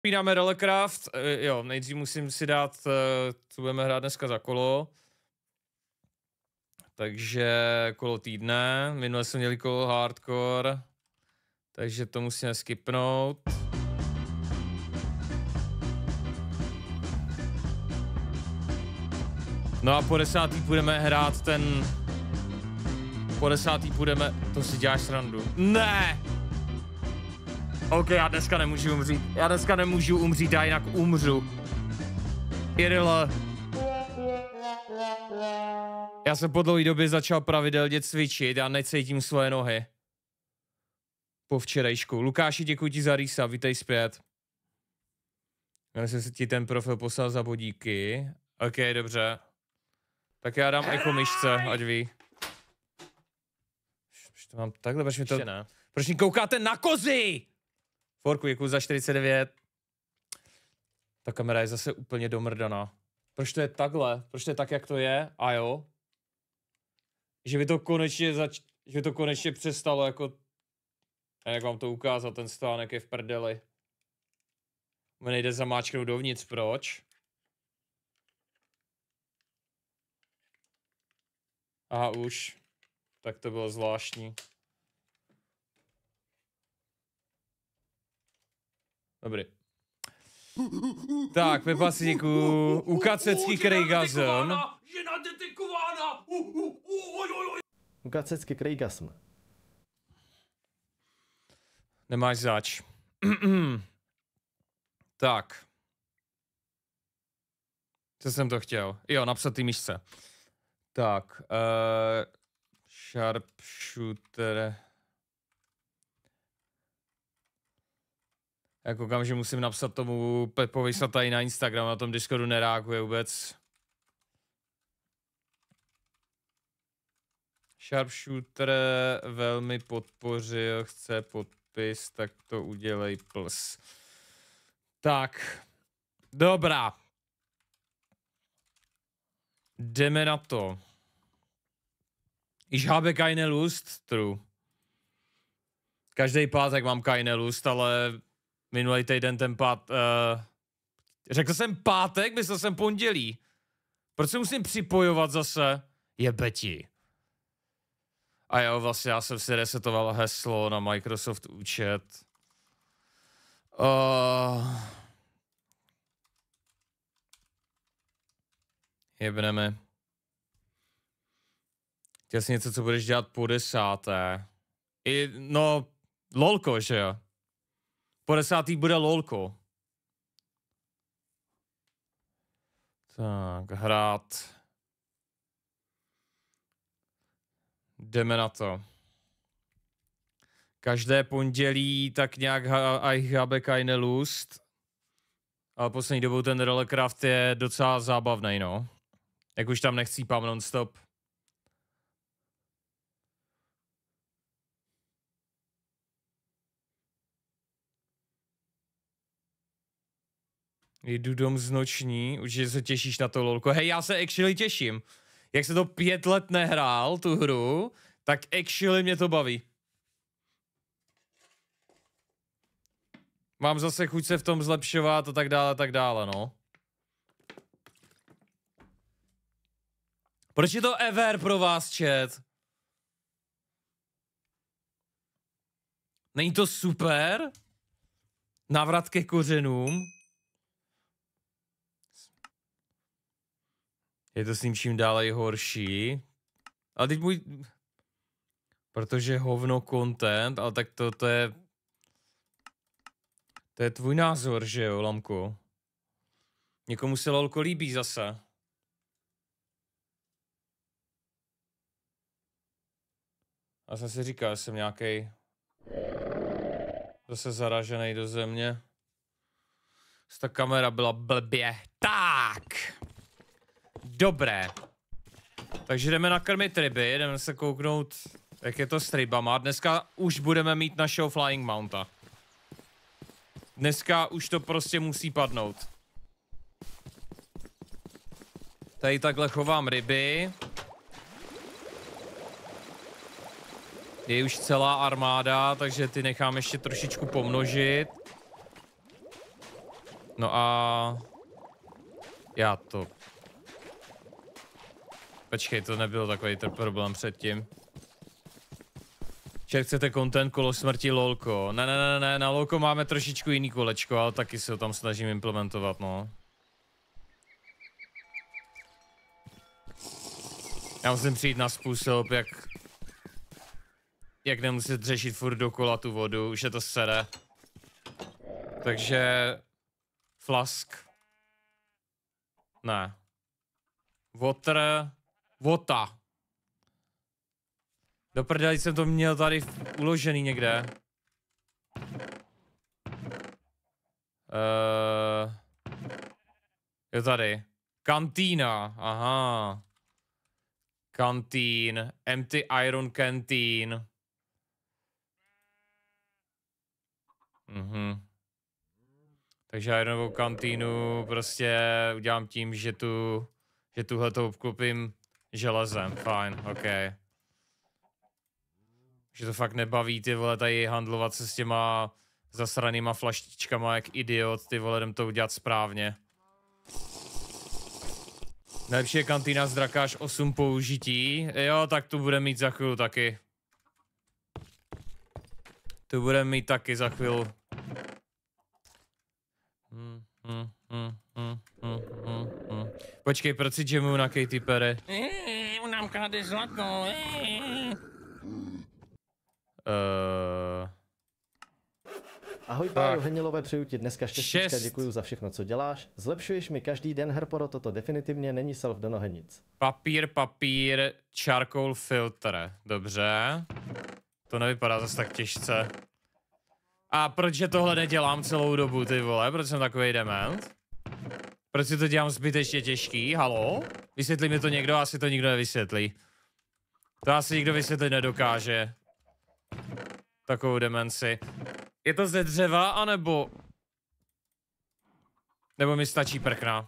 Zapínáme Rollecraft, jo, nejdřív musím si dát, co budeme hrát dneska za kolo. Takže kolo týdne, minule jsme měli kolo hardcore, takže to musíme skipnout. No a po 10. budeme hrát ten... Po 10. budeme... To si děláš srandu. Ne! OK, já dneska nemůžu umřít. Já dneska nemůžu umřít, já jinak umřu. Irle. Já jsem po dlouhé době začal pravidelně cvičit, já necítím svoje nohy. Po včerejšku. Lukáši, děkuji ti za rýsa, vítej zpět. Já jsem si ti ten profil poslal za bodíky. OK, dobře. Tak já dám echo myšce, ať ví. Proč to mám takhle, proč mi to... Proč mi koukáte na kozy? Forku, děkuji za 49. Ta kamera je zase úplně domrdaná. Proč to je takhle? Proč to je tak, jak to je? A jo? Že by to konečně přestalo jako... A jak vám to ukázat, ten stánek je v prdeli. Mě nejde zamáčknout dovnitř, proč? Aha, už. Tak to bylo zvláštní. Dobrý. Tak, Pepa si děkuju. Ukacecký Krejgazon. Žena detekována! Ukacecký Krejgasm. Nemáš zač. Tak. Co jsem to chtěl? Jo, napsat ty myšce. Tak. Sharpshooter. Já koukám, že musím napsat tomu Pepovi tady na Instagram, na tom Discordu nereaguje vůbec. Sharpshooter velmi podpořil, chce podpis, tak to udělej plus. Tak, dobrá. Jdeme na to. Ich habe keine Lust, true. Každý pátek mám keine Lust, ale minulý týden ten řekl jsem pátek, myslel jsem pondělí. Proč se musím připojovat zase? Jebeti. A jo, vlastně já jsem si resetoval heslo na Microsoft účet. Jebneme. Chtěl jsi něco, co budeš dělat po 10. No, lolko, že jo? Po 10. bude lolko. Tak, hrát. Jdeme na to. Každé pondělí tak nějak ich habe keine Lust. Ale poslední dobou ten Rollecraft je docela zábavný, no. Jak už tam nechcípám non-stop. Jdu dom z noční, určitě se těšíš na to, lolko. Hej, já se actually těším. Jak se to 5 let nehrál, tu hru, tak actually mě to baví. Mám zase chuť se v tom zlepšovat a tak dále, no. Proč je to ever pro vás, chat? Není to super? Návrat ke kořenům? Je to s ním čím dále horší. Ale teď můj... Protože hovno content, ale tak to je... To je tvůj názor, že jo, Lamko? Někomu se lolko líbí zase. A jsem si říkal, že jsem nějaký zase zaražený do země. Ta kamera byla blbě. Tak! Dobré. Takže jdeme nakrmit ryby, jdeme se kouknout, jak je to s rybama. Dneska už budeme mít našeho Flying Mounta. Dneska už to prostě musí padnout. Tady takhle chovám ryby. Je už celá armáda, takže ty nechám ještě trošičku pomnožit. No a... Já to... Počkej, to nebylo takový ten problém předtím. Že chcete content kolo smrti lolko. Ne, na lolko máme trošičku jiný kolečko, ale taky se ho tam snažím implementovat, no. Já musím přijít na způsob, jak nemuset řešit furt dokola tu vodu, už je to sere. Takže... Flask. Ne. Water. Vota. Do prdeli jsem to měl tady uložený někde. Jo tady. Kantýna, aha. Kantýn, empty iron canteen. Takže ironovou kantýnu prostě udělám tím, že tuhleto obklopím železem, fajn, ok. Že to fakt nebaví, ty vole, tady handlovat se s těma zasranýma flaštičkama jak idiot, ty vole, jdem to udělat správně. Nejlepší je kantýna z draka až 8 použití. Jo, tak tu budeme mít za chvíli taky. Tu budeme mít taky za chvíli. Počkej, proč si jamuju na Katy Perry? On nám krade zlato. Ahoj Pájo Henilové, přeju ti dneska štěstíčka, děkuju za všechno, co děláš. Zlepšuješ mi každý den, Herporo, toto definitivně není self do nohenic. Papír, charcoal filter, dobře. To nevypadá zase tak těžce. A proč tohle nedělám celou dobu, ty vole, proč jsem takovej dement? Proč si to dělám zbytečně těžký, halo? Vysvětlí mi to někdo, asi to nikdo nevysvětlí. To asi nikdo vysvětlit nedokáže. Takovou demenci. Je to ze dřeva, anebo... Nebo mi stačí prkna?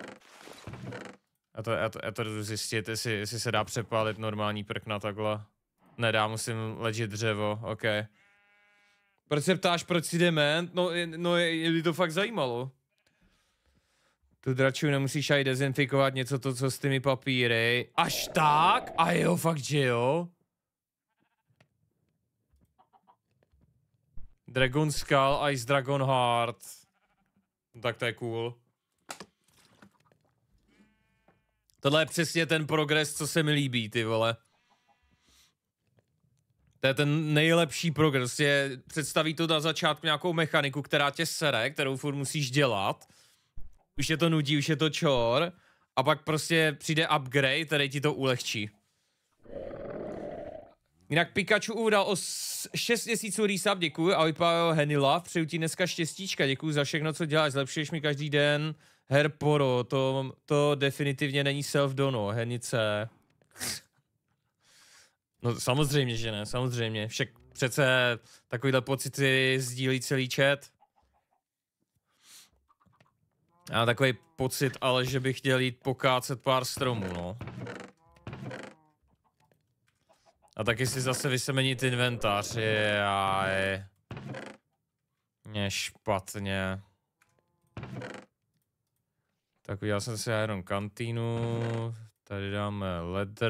Já to jdu zjistit, jestli se dá přepálit normální prkna takhle. Nedá, musím ležet dřevo, ok. Proč se ptáš, proč si dement? No je to fakt zajímalo. Tu draču nemusíš aj dezinfikovat něco to, co s těmi papíry. Až tak? A jo, fakt, že jo? Dragon Skull, Ice Dragon Heart. No, tak to je cool. Tohle je přesně ten progres, co se mi líbí, ty vole. To je ten nejlepší progres. Představí to na začátku nějakou mechaniku, která tě sere, kterou furt musíš dělat. Už je to nudí, už je to čor. A pak prostě přijde upgrade, který ti to ulehčí. Jinak Pikachu udal o 6 měsíců resub, děkuji. A vypadá Henila, přeju ti dneska štěstíčka, děkuji za všechno, co děláš, zlepšuješ mi každý den. Herporo, to definitivně není self-dono, Henice. No samozřejmě, že ne, samozřejmě. Však přece takovýhle pocity sdílí celý chat. Já mám takový pocit, ale že bych chtěl jít pokácet pár stromů, no. A taky si zase vysemenit inventář, je špatně. Tak udělal jsem si jenom kantýnu, tady dáme ledr,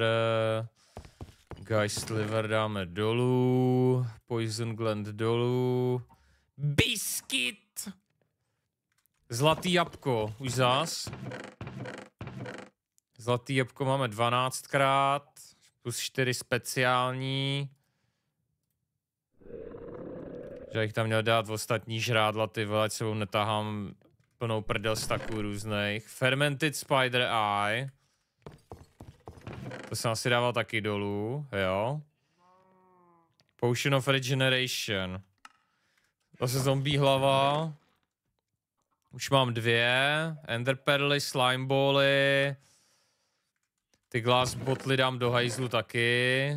Geist Liver dáme dolů, Poison Gland dolů, Biscuit! Zlatý jabko, už zás. Zlatý jabko máme 12krát, plus 4 speciální. Že bych tam měl dát v ostatní žrádla, ty vole, ať sebou netahám plnou prdel staků různých. Fermented Spider Eye. To jsem asi dával taky dolů, jo. Potion of Regeneration. Zase zombie hlava. Už mám 2. Ender Perly, Slime Bally. Ty glass botly dám do hajzlu taky.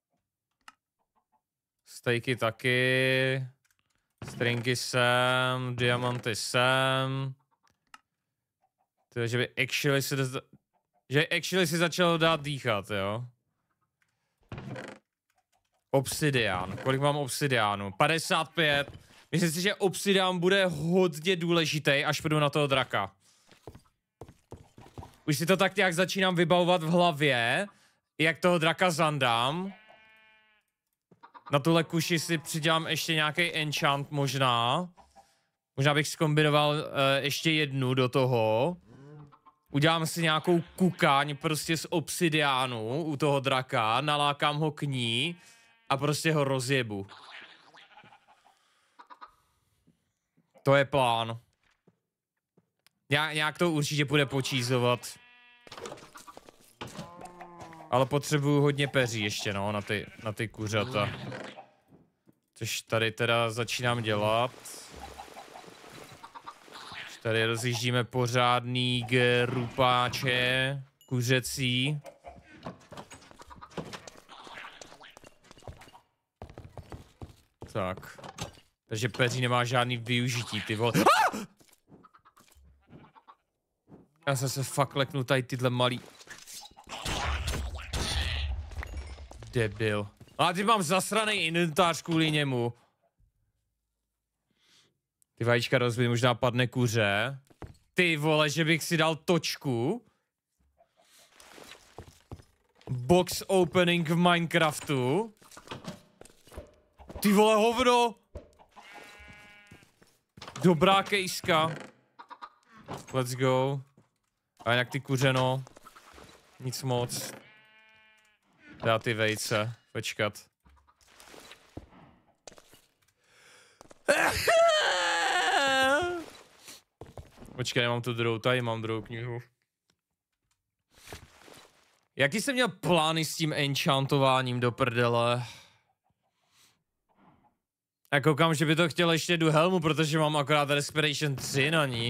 Stejky taky. Stringy sem, diamanty sem. Že by actually si začalo dát dýchat, jo. Obsidian. Kolik mám obsidiánu? 55. Myslím si, že obsidian bude hodně důležitý, až půjdu na toho draka. Už si to tak nějak začínám vybavovat v hlavě, jak toho draka zandám. Na tuhle kuši si přidělám ještě nějaký enchant možná. Možná bych zkombinoval ještě jednu do toho. Udělám si nějakou kukáň prostě z obsidiánu u toho draka, nalákám ho k ní a prostě ho rozjebu. To je plán. Nějak to určitě bude počízovat. Ale potřebuju hodně peří ještě, no, na ty kuřata. Což tady teda začínám dělat. Tady rozjíždíme pořádný grupáče kuřecí. Tak. Takže peří nemá žádný využití, ty vole. Ah! Já jsem se fakt leknul tady tyhle malý. Debil. A teď mám zasraný inventář kvůli němu. Ty vajíčka rozbít, možná padne kuře. Ty vole, že bych si dal točku. Box opening v Minecraftu. Ty vole, hovno. Dobrá kejska. Let's go. A jak ty kuře, no. Nic moc. Dá ty vejce. Počkat. Počkej, nemám tu druhou, tady mám druhou knihu. Jaký jsem měl plány s tím enchantováním do prdele? Já koukám, že by to chtěl ještě do helmu, protože mám akorát Respiration 3 na ní.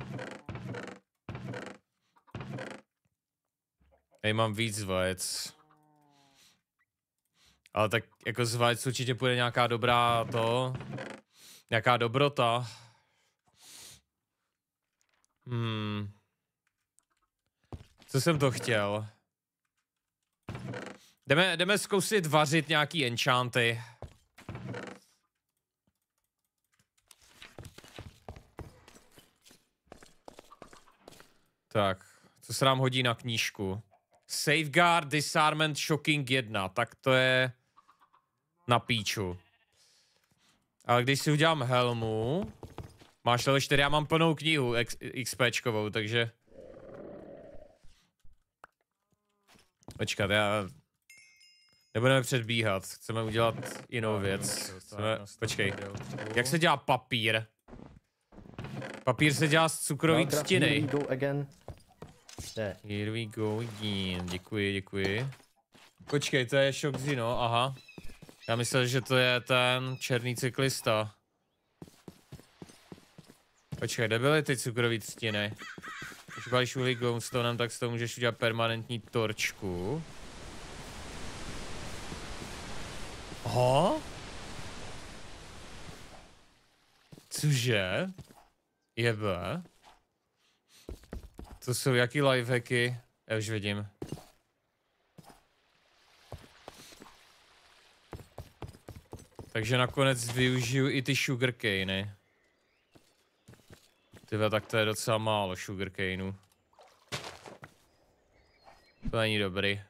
Tady mám víc vajec. Ale tak jako z vajec určitě půjde nějaká dobrá nějaká dobrota. Co jsem to chtěl? Jdeme zkusit vařit nějaký enchanty. Tak, co se nám hodí na knížku? Safeguard, Disarmament, Shocking 1, tak to je na píču. Ale když si udělám helmu, máš level 4, já mám plnou knihu XPčkovou, takže... Počkat, nebudeme předbíhat, chceme udělat jinou věc. Počkej, jak se dělá papír? Papír se dělá z cukrový třtiny. Here we go again. Děkuji. Počkej, to je Shockzino, aha. Já myslel, že to je ten černý cyklista. Počkej, kde byly ty cukrový třtiny? Když balíš uhlí glowstonem, tak s toho můžeš udělat permanentní torčku. Aha? Cože? Jebe? To jsou jaký lifehacky? Já už vidím. Takže nakonec využiju i ty sugarcany. Tyhle, tak to je docela málo sugarcanů. To není dobrý.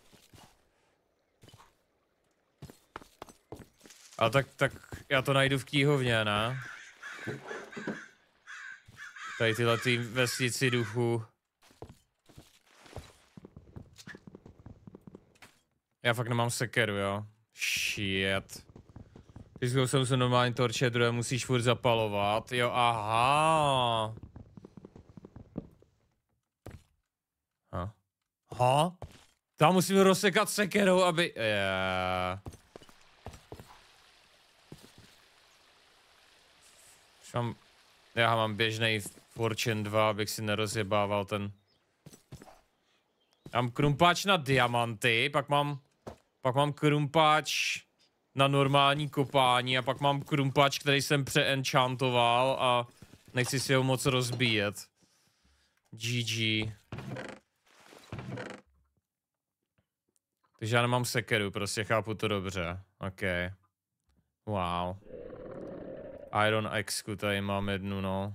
Ale tak já to najdu v knihovně, ne? Tady tyhle ty vesnici duchu. Já fakt nemám sekeru, jo? Shit. Když jsem se normální torče, druhé musíš furt zapalovat. Jo, aha. Aha. Tam musím rozsekat sekerou, aby... Já mám běžnej Fortune 2, abych si nerozjebával ten... Já mám krumpáč na diamanty, pak mám krumpáč na normální kopání a pak mám krumpáč, který jsem přeenchantoval a nechci si ho moc rozbíjet. GG. Takže já nemám sekeru, prostě chápu to dobře. OK. Wow. Iron X-ku tady mám jednu, no.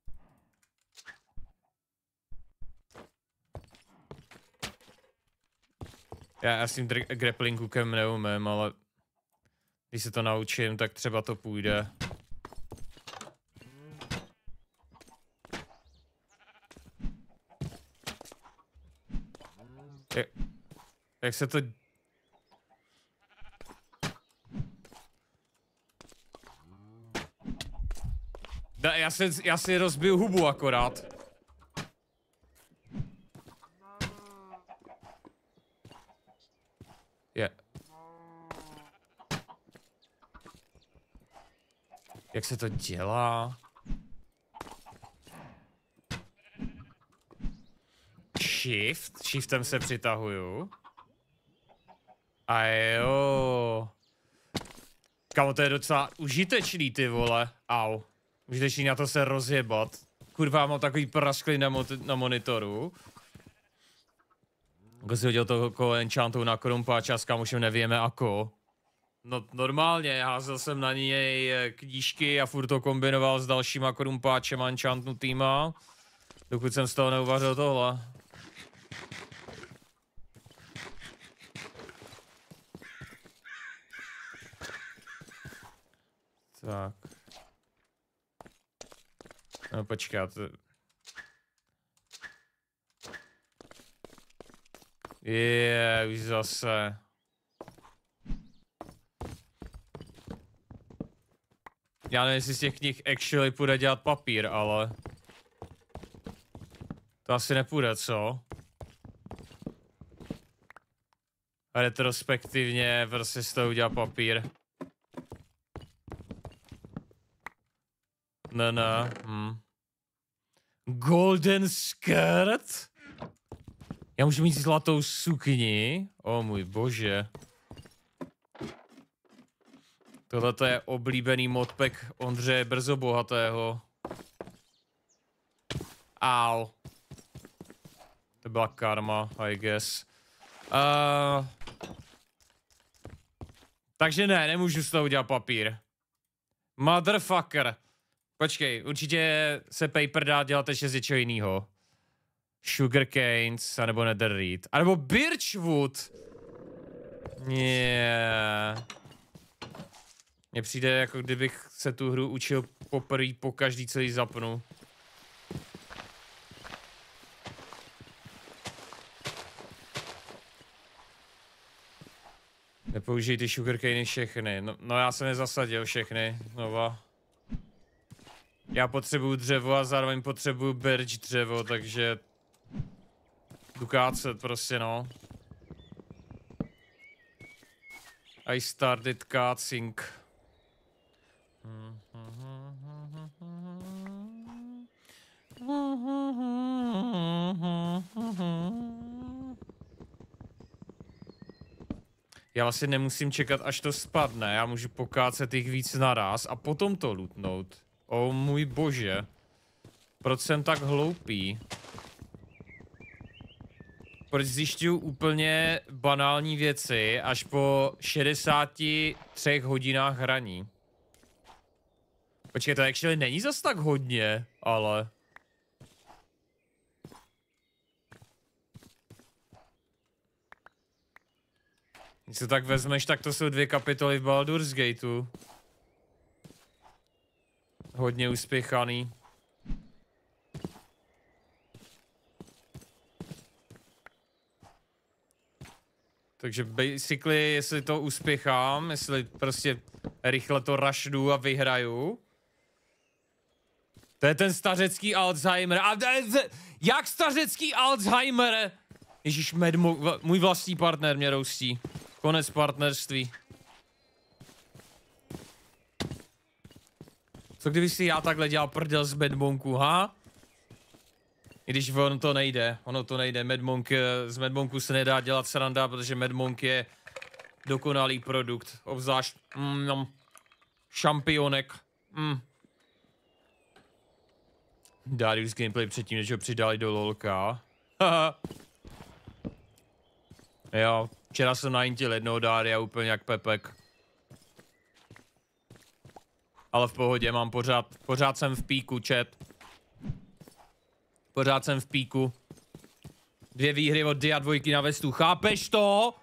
Já s tím grappling hookem neumím, ale když se to naučím, tak třeba to půjde. Jak se to... Já si rozbiju hubu akorát. Jak se to dělá? Shiftem se přitahuju. A jo. Kamo, to je docela užitečný, ty vole. Au. Užitečný na to se rozjebat. Kurva, mám takový prasklý na monitoru. Jako si hodil toho enchantu na korumpáč a s kamošem nevíme ako. No normálně, házel jsem na něj knížky a furt to kombinoval s dalšíma korumpáčema enchantnutýma. Dokud jsem z toho neuvařil tohle. Tak. No počkat. Už zase. Já nevím, jestli z těch knih actually půjde dělat papír, ale... To asi nepůjde, co? A retrospektivně prostě z toho udělat papír. Ne. Golden skirt? Já můžu mít zlatou sukni? O můj bože. Tohle je oblíbený modpack Ondřeje Brzobohatého. Au. To byla karma, I guess. Takže ne, nemůžu z toho udělat papír. Motherfucker. Počkej, určitě se paper dá dělat ještě z něčeho jinýho. Sugar canes, anebo netherite. A nebo birchwood. Yeah. Mně přijde, jako kdybych se tu hru učil poprvé po každý, co ji zapnu. Nepoužij ty sugarcane všechny. No já jsem nezasadil všechny. Znova. Já potřebuju dřevo a zároveň potřebuju birch dřevo, takže... Jdu kácet prostě, no. I started cácing. Já vlastně nemusím čekat, až to spadne. Já můžu pokácet jich víc naraz a potom to lootnout. O můj bože. Proč jsem tak hloupý? Proč zjišťuju úplně banální věci až po 63 hodinách hraní? Počkej, to actually není zas tak hodně, ale... Když to tak vezmeš, tak to jsou 2 kapitoly v Baldur's Gateu. Hodně uspěchaný. Takže basically, jestli to uspěchám, jestli prostě rychle to rushnu a vyhraju. To je ten stařecký Alzheimer. A jak stařecký Alzheimer? Ježíš, můj vlastní partner mě roustí. Konec partnerství. Co kdyby si já takhle dělal prdel z Medmonku, ha? I když ono to nejde, z Medmonku se nedá dělat sranda, protože Medmonk je dokonalý produkt, obzvlášť šampionek. Darius gameplay předtím, než ho přidali do lolka. Jo, včera jsem naintil jednoho Daria úplně jak Pepek. Ale v pohodě, mám pořád jsem v píku, chat. Pořád jsem v píku. 2 výhry od Dia 2 na vestu, chápeš to?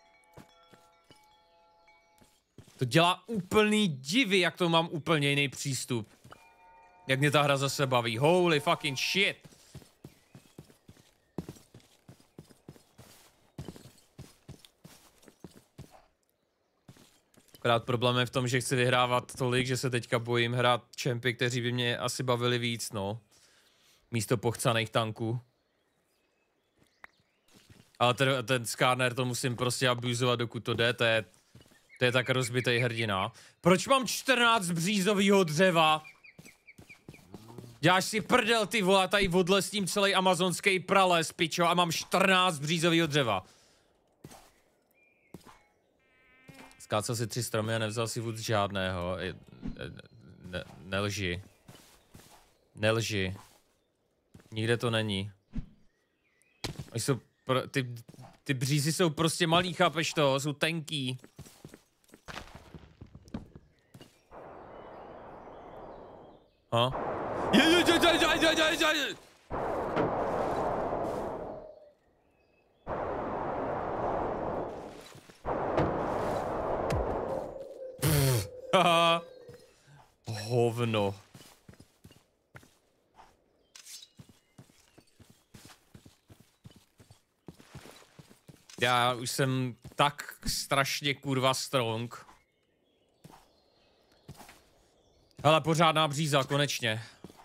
To dělá úplný divy, jak to mám úplně jiný přístup. Jak mě ta hra zase baví, holy fucking shit. Akorát problém je v tom, že chci vyhrávat tolik, že se teďka bojím hrát čempy, kteří by mě asi bavili víc, no. Místo pochcaných tanků. Ale ten Skarner to musím prostě abuzovat, dokud to jde, to je tak rozbitej hrdina. Proč mám 14 břízovýho dřeva? Děláš si prdel, ty vole, tady odlesním celý amazonský prales, pičo, a mám 14 břízovýho dřeva. Skácel si 3 stromy a nevzal si vůbec žádného. Nelži. Nelži. Nikde to není. Ty břízy jsou prostě malý, chápeš to? Jsou tenký. Ha? Haha. Hovno. Já už jsem tak strašně kurva strong. Hele, pořádná bříza, konečně.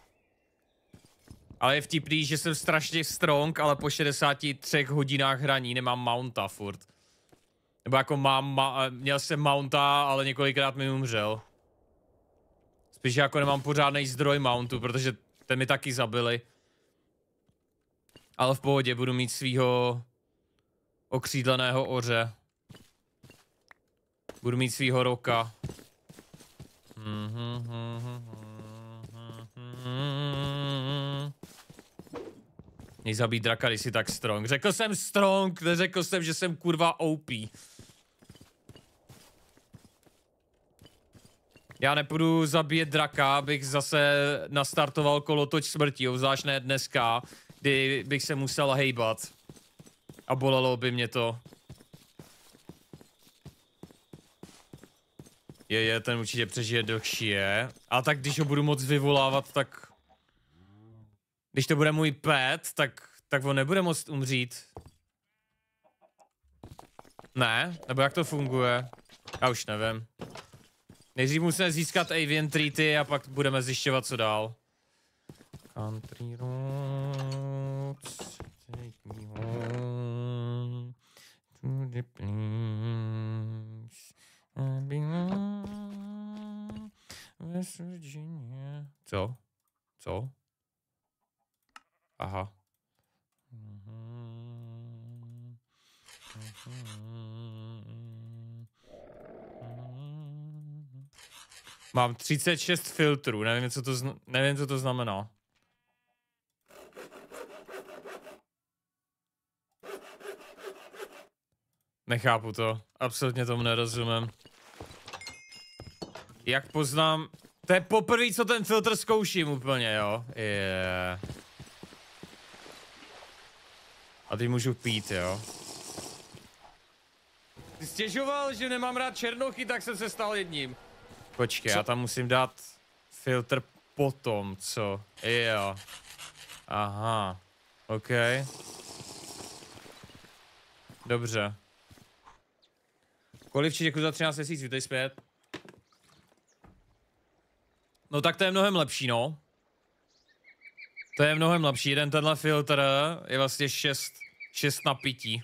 Ale je vtipný, že jsem strašně strong, ale po 63 hodinách hraní nemám mounta furt. Nebo jako měl jsem mounta, ale několikrát mi umřel. Spíš jako nemám pořádný zdroj mountu, protože ten mi taky zabili. Ale v pohodě, budu mít svýho okřídleného oře. Budu mít svýho roka. Něj zabít draka, když jsi tak strong. Řekl jsem strong, neřekl jsem, že jsem kurva OP. Já nepůjdu zabíjet draka, abych zase nastartoval kolotoč smrti, obzvlášť ne dneska, kdy bych se musel hejbat. A bolelo by mě to. Ten určitě přežije delší je. A tak když ho budu moc vyvolávat, tak... Když to bude můj pet, tak on nebude moct umřít. Ne? Nebo jak to funguje? Já už nevím. Nejdřív musíme získat Avian Treaty a pak budeme zjišťovat, co dál. Country roads, take me home to the place I belong, West Virginia. Co? Co? Aha. Mám 36 filtrů, nevím, co to znamená. Nechápu to, absolutně tomu nerozumím. Jak poznám... To je poprvé, co ten filtr zkouším úplně, jo? Yeah. A teď můžu pít, jo? Ty stěžoval, že nemám rád černochy, tak jsem se stal jedním. Počkej, já tam musím dát filtr potom, co? Jo. Aha. OK. Dobře. Kolivči, děkuji za 13 měsíců, vítej zpět. No tak to je mnohem lepší, no. To je mnohem lepší, jeden tenhle filtr je vlastně 6 na pití.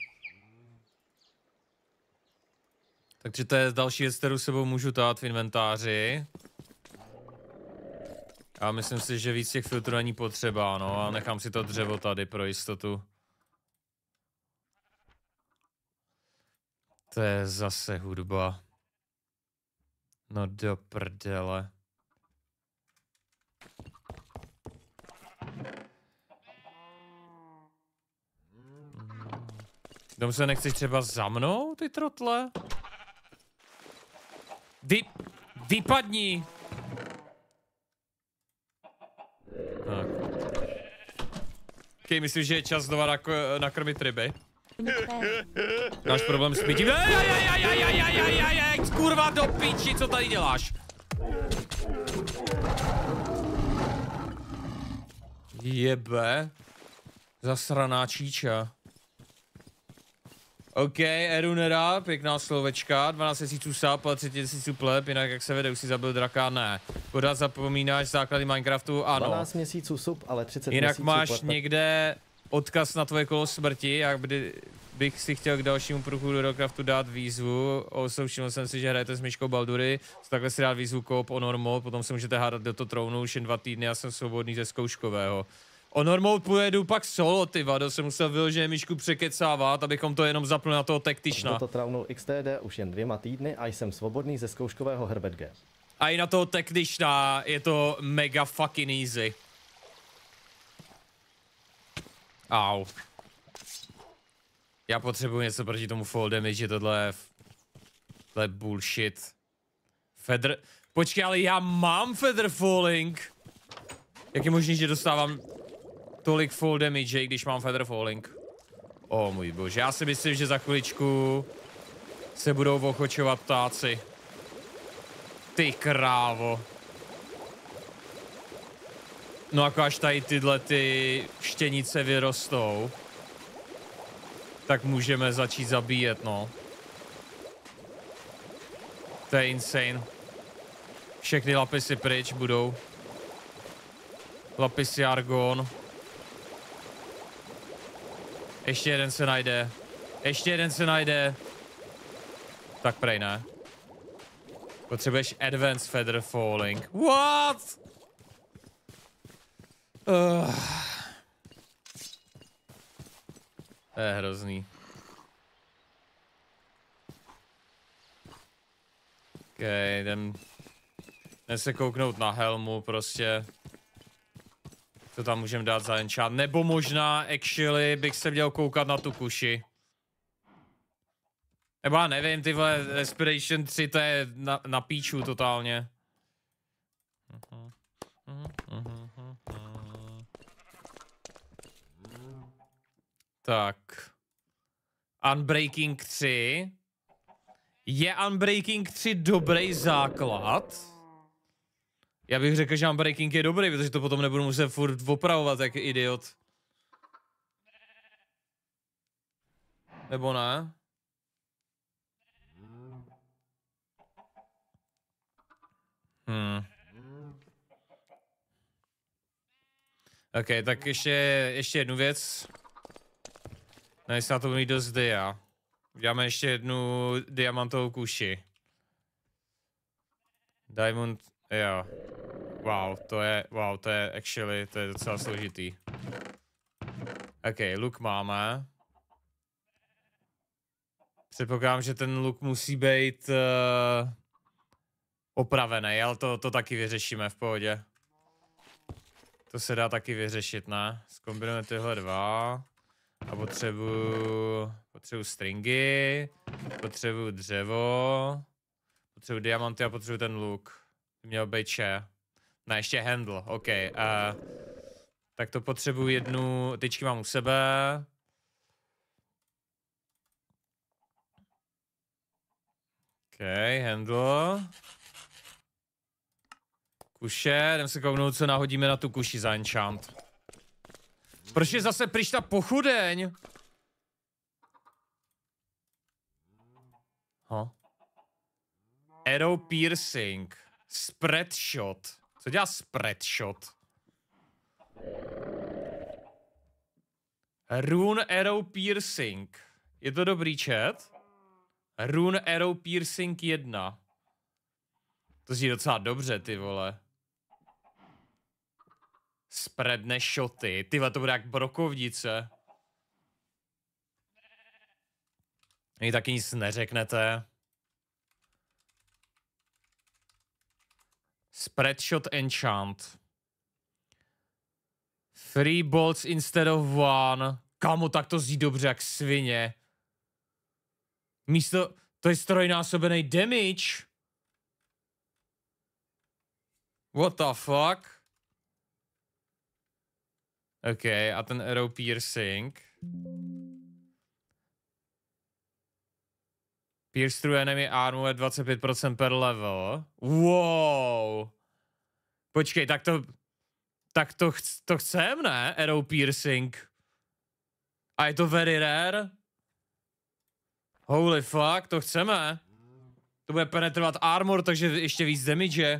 Takže to je další věc, kterou sebou můžu dát v inventáři. A myslím si, že víc těch filtrů není potřeba, no, a nechám si to dřevo tady pro jistotu. To je zase hudba. No do prdele. Dom se nechceš třeba za mnou, ty trotle? Vypadni! Okay, myslím, že je čas znova nakrmit ryby. Máš problém s pitím. Kurva do piči, co tady děláš? Jebe. Zasraná číča. OK, Erunera, pěkná slovečka, 12 000 sap, 30 000 pleb, jinak jak se vede, už si zabil draka, ne. Pořád zapomínáš základy Minecraftu, ano. 12 měsíců sub, ale 30 jinak měsíců máš pleb. Někde odkaz na tvoje kolo smrti, jak bych si chtěl k dalšímu průchodu do Craftu dát výzvu. Všiml jsem si, že hrajete s Myškou Baldury, takhle si dát výzvu koop Honor Mode, potom se můžete hádat do toho trounu, už jen 2 týdny, já jsem svobodný ze zkouškového. Honor Mode pojedu pak solo, ty vado, jsem musel vyloženě Myšku překecávat, abychom to jenom zapli na toho Tektišna. Do toho trounu XTD už jen 2 týdny a jsem svobodný ze zkouškového Herbert G. A i na toho Tektišna je to mega fucking easy. Au. Já potřebuji něco proti tomu fall damage, tohle je bullshit. Feather... Počkej, ale já mám feather falling. Jak je možný, že dostávám tolik fall damage, když mám feather falling? O můj bože, já si myslím, že za chviličku se budou ochočovat ptáci. Ty krávo. No jako až tady tyhle ty štěnice vyrostou, tak můžeme začít zabíjet, no. To je insane. Všechny lapisy pryč budou. Lapisy argon. Ještě jeden se najde. Ještě jeden se najde. Tak prej ne. Potřebuješ advanced feather falling. What? To je hrozný. OK, jdem se kouknout na helmu prostě. Co tam můžeme dát za enchant. Nebo možná, actually, bych se měl koukat na tu kuši. Nebo já nevím, tyhle Respiration 3, to je na píču totálně. Tak. Unbreaking 3. Je Unbreaking 3 dobrý základ? Já bych řekl, že Unbreaking je dobrý, protože to potom nebudu muset furt opravovat jak idiot. Nebo ne? OK, tak ještě jednu věc. Nejsi na to mít dost dia. Uděláme ještě jednu diamantovou kuši. Diamond, jo. Wow, to je actually, to je docela složitý. OK, luk máme. Předpokládám, že ten luk musí být opravený, ale to taky vyřešíme v pohodě. To se dá taky vyřešit, ne? Zkombinujeme tyhle dva. A potřebuji stringy, potřebuji dřevo, potřebuji diamanty a potřebuji ten luk. Měl být ne, ještě handle, OK. Tak to potřebuji jednu, tyčky mám u sebe. OK, handle. Kuše, jdem se kouknout, co nahodíme na tu kuši za enchant. Proč je zase pryč ta pochudeň? Arrow piercing. Spread shot. Co dělá spread shot? Rune arrow piercing. Je to dobrý chat? Rune arrow piercing 1. To zní docela dobře, ty vole. Spreadne shoty. Tyhle, to bude jak brokovnice. Ani taky nic neřeknete. Spread shot enchant. 3 bolts instead of 1. Kámo, tak to zní dobře jak svině. Místo, to je strojnásobený damage. What the fuck? OK, a ten arrow piercing. Pierce through enemy armor 25% per level. Wow. Počkej, tak to chcem, ne? Arrow piercing. A je to very rare? Holy fuck, to chceme. To bude penetrovat armor, takže ještě víc damage.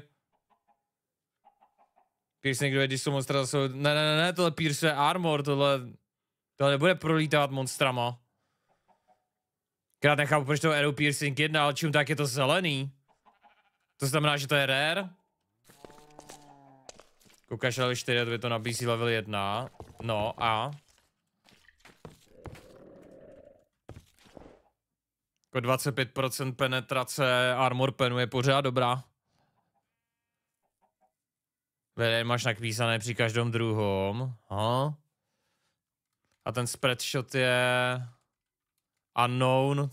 Piercing, když jsou monstra zase... Ne, tohle pierce je armor, tohle nebude prolítávat monstrama. Krát nechápu, proč to arrow piercing 1, ale čím tak je to zelený. To znamená, že to je rare. Koukáš level 4, to by to nabízí level 1. No a... Jako 25% penetrace armor penu je pořád dobrá. Vede, máš napísané při každém druhom. Aha. A ten spread shot je... Unknown.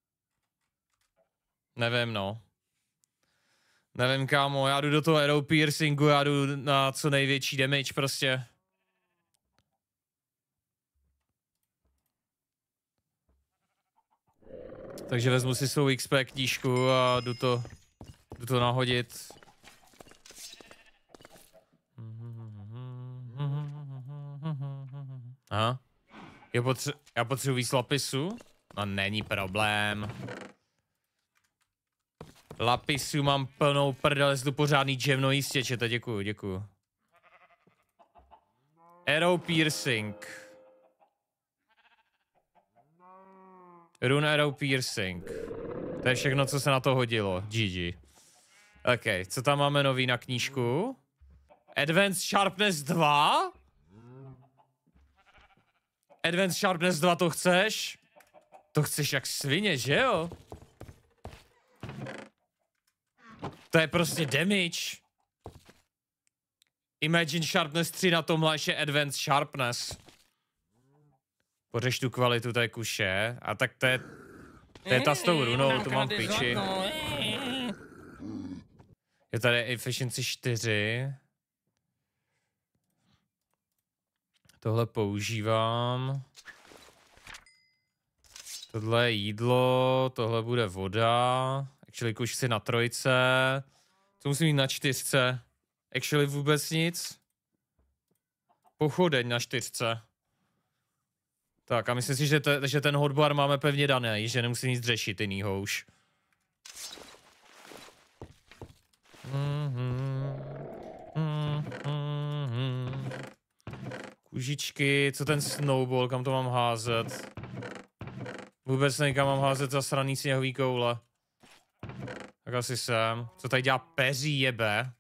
Nevím, no. Nevím, kámo, já jdu do toho arrow piercingu, já jdu na co největší damage prostě. Takže vezmu si svou XP knížku a jdu to nahodit. Aha. Já potřebuji víc lapisu? No není problém. Lapisu mám plnou prdel, jestli tu pořádný gem, no jistě, čete, děkuju. Arrow piercing. Rune arrow piercing. To je všechno, co se na to hodilo. GG. OK, co tam máme nový na knížku? Advanced Sharpness 2? Advanced Sharpness 2 to chceš? To chceš jak svině, že jo? To je prostě damage. Imagine Sharpness 3 na tomhle ještě Advanced Sharpness. Pořeš tu kvalitu té kuše. A tak to je ta s tou runou, tu mám v piči. Je tady Efficiency 4. Tohle používám. Tohle je jídlo, tohle bude voda. Actually kuš chci na 3. To musím mít na 4. Actually vůbec nic. Pochodeň na 4. Tak a myslím si, že ten hotbar máme pevně daný, že nemusím nic řešit jinýho už. Kužičky, co ten snowball, kam to mám házet? Vůbec nevím, kam mám házet zasraný sněhový koule. Tak asi sem. Co tady dělá peří jebe?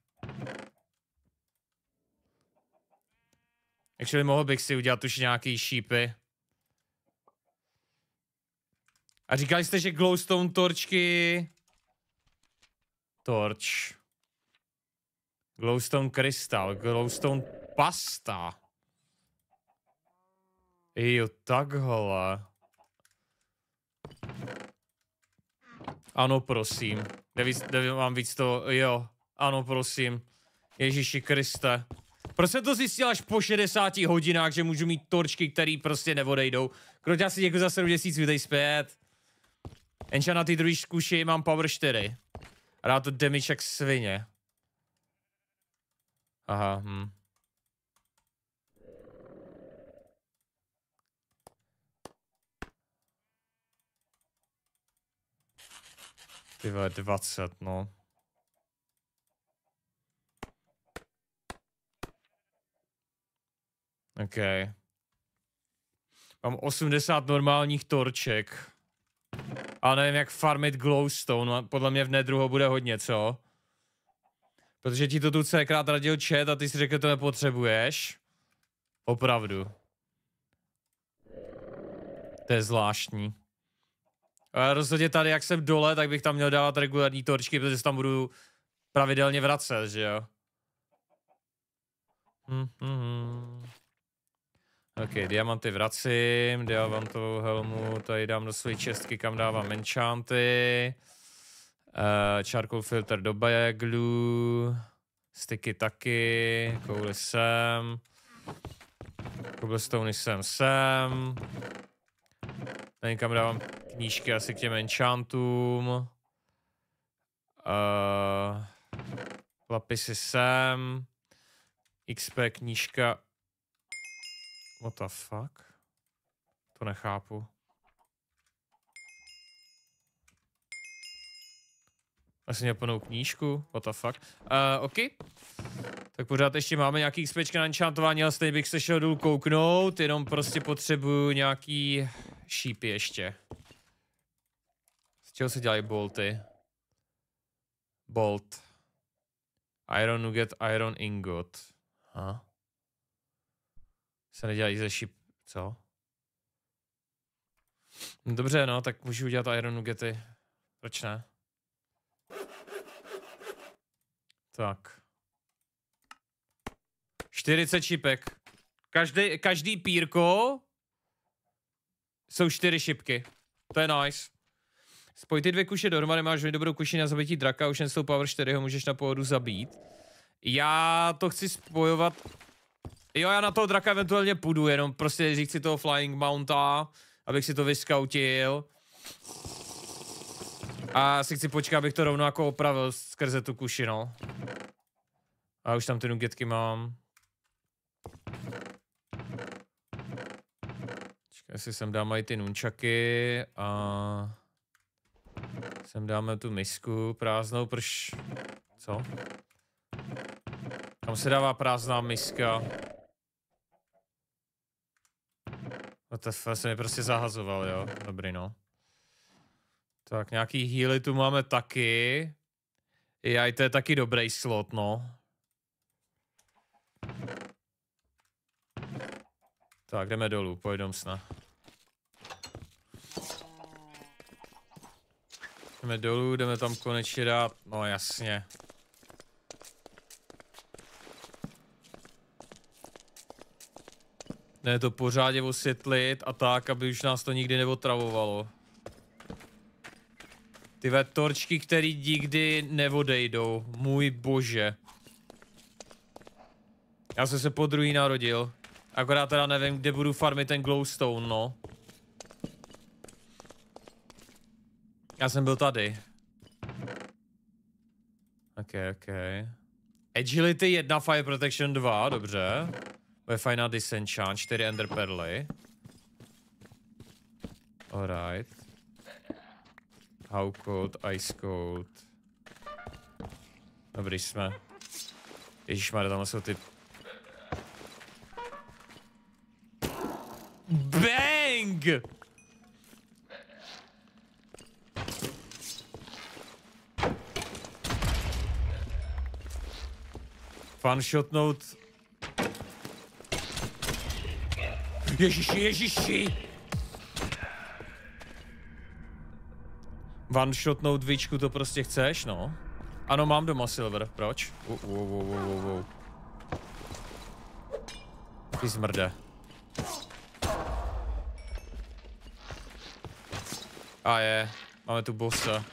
Actually mohl bych si udělat už nějaký šípy. A říkali jste, že glowstone torčky... Torč. Glowstone krystal, glowstone pasta. Jo, takhle. Ano, prosím. Mám víc to, jo. Ano, prosím. Ježíši Kriste. Proč jsem to zjistil až po 60 hodinách, že můžu mít torčky, které prostě neodejdou. Kroť asi děkuji za 7 měsíců, vítej zpět. Enchant na ty druhý zkuši mám power 4. A dá to damage jak svině. Aha, Ty vole, 20, no. OK. Mám 80 normálních torček. A nevím, jak farmit glowstone. Podle mě v Nedru ho bude hodně, co? Protože ti to tu C-krát radil chat a ty si řekl, že to nepotřebuješ. Opravdu. To je zvláštní. Ale rozhodně tady, jak jsem dole, tak bych tam měl dávat regulární torčky, protože se tam budu pravidelně vracet, že jo? OK, diamanty vracím, diamantovou helmu, tady dám do své čestky, kam dávám enchanty. Charcoal filter do baglu. Sticky taky, kouli sem. Cobblestone jsem sem. Tady kam dávám knížky asi k těm enchantům. Lapisy sem. XP knížka. What the fuck? To nechápu. Asi mě plnou knížku, what the fuck. OK. Tak pořád ještě máme nějaký XPčka na enchantování, ale stejně bych se šel dolů kouknout, jenom prostě potřebuju nějaký šípy ještě. Z čeho se dělají bolty? Bolt. Iron nugget, iron ingot. Se nedělají ze šíp... Co? No dobře, no, tak můžu udělat iron nuggety. Proč ne? Tak. 40 šipek. Každý pírko jsou 4 šipky. To je nice. Spoj ty 2 kuše dohromady, máš dobrou kuši na zabití draka, už jen s tou power 4 ho můžeš na pohodu zabít. Já to chci spojovat... Jo, já na toho draka eventuálně půjdu, jenom prostě říct si toho flying mounta, abych si to vyskautil. A si chci počkat, abych to rovnou jako opravil skrze tu kuši, no. A už tam ty nuggetky mám. Čekaj, si sem dáme ty nunčaky a... Sem dáme tu misku prázdnou, proč... Co? Tam se dává prázdná miska. No to se mi prostě zahazoval, jo. Dobrý, no. Tak, nějaký healy tu máme taky. Jaj, to je taky dobrý slot, no. Tak, jdeme dolů, pojedem snad. Jdeme dolů, jdeme tam konečně dát, no jasně. Ne, to pořádně osvětlit a tak, aby už nás to nikdy neotravovalo. Tyhle torčky, které nikdy neodejdou, můj bože. Já jsem se po druhý narodil. Akorát teda nevím, kde budu farmit ten glowstone, no. Já jsem byl tady. OK. Agility 1, Fire Protection 2, dobře. Bude fajn na disenchant, 4 ender perly. Alright. How cold, ice cold. Dobrý jsme. Ježišmarja, tam jsou ty... Bang! One-shotnout. Ježiši! One-shotnout víčku to prostě chceš, no? Ano, mám doma silver, proč? Wow. Ty zmrde. A je, máme tu bossa.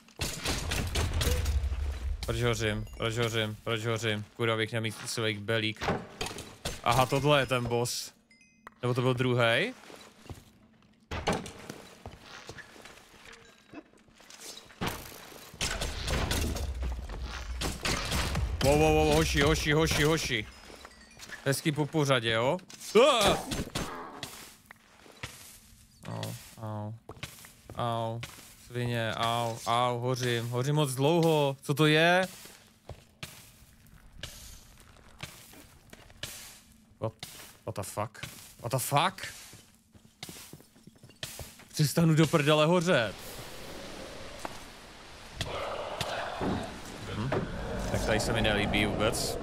Proč hořím? Kurva, bych měl mít svých belík. Aha, tohle je ten boss. Nebo to byl druhý? Wow, hoši. Hezky po pořadě, jo? Au. Svině, au, hořím moc dlouho. Co to je? What the fuck? Přestanu do prdele hořet. Tak tady se mi nelíbí vůbec.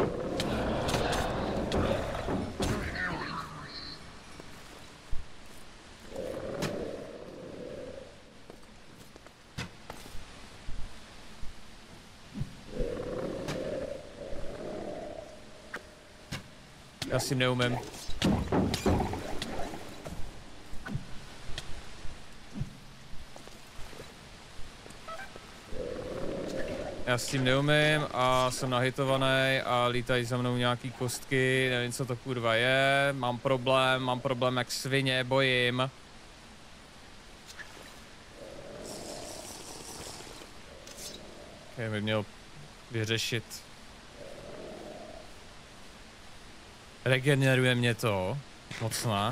Já si neumím. já s tím neumím a jsem nahitovaný a lítají za mnou nějaký kostky, nevím, co to kurva je, mám problém jak svině, bojím. Já bych měl vyřešit. Regeneruje mě to, moc ne.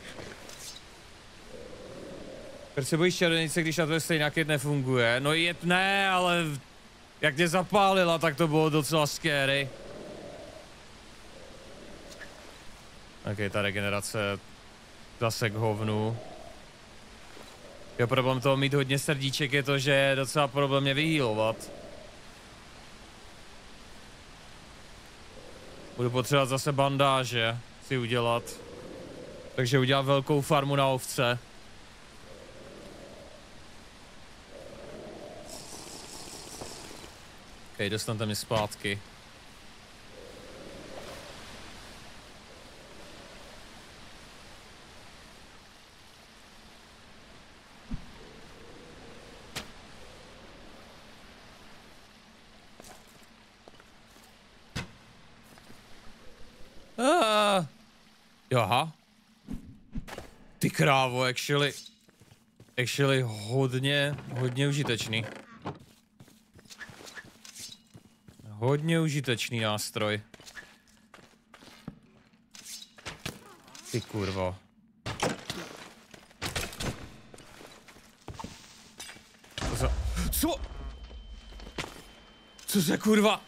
Proč se bojíš čarodějnice, když na to stejně nefunguje? No ne, ale jak mě zapálila, tak to bylo docela scary. Ok, ta regenerace zase k hovnu. Jo, problém toho mít hodně srdíček je to, že je docela problém mě vyhýlovat. Budu potřebovat zase bandáže si udělat. Takže udělám velkou farmu na ovce. Ok, dostanete mě zpátky. Aha. Ty krávo, actually hodně užitečný. Hodně užitečný nástroj. Ty kurvo. Co? Co se kurva?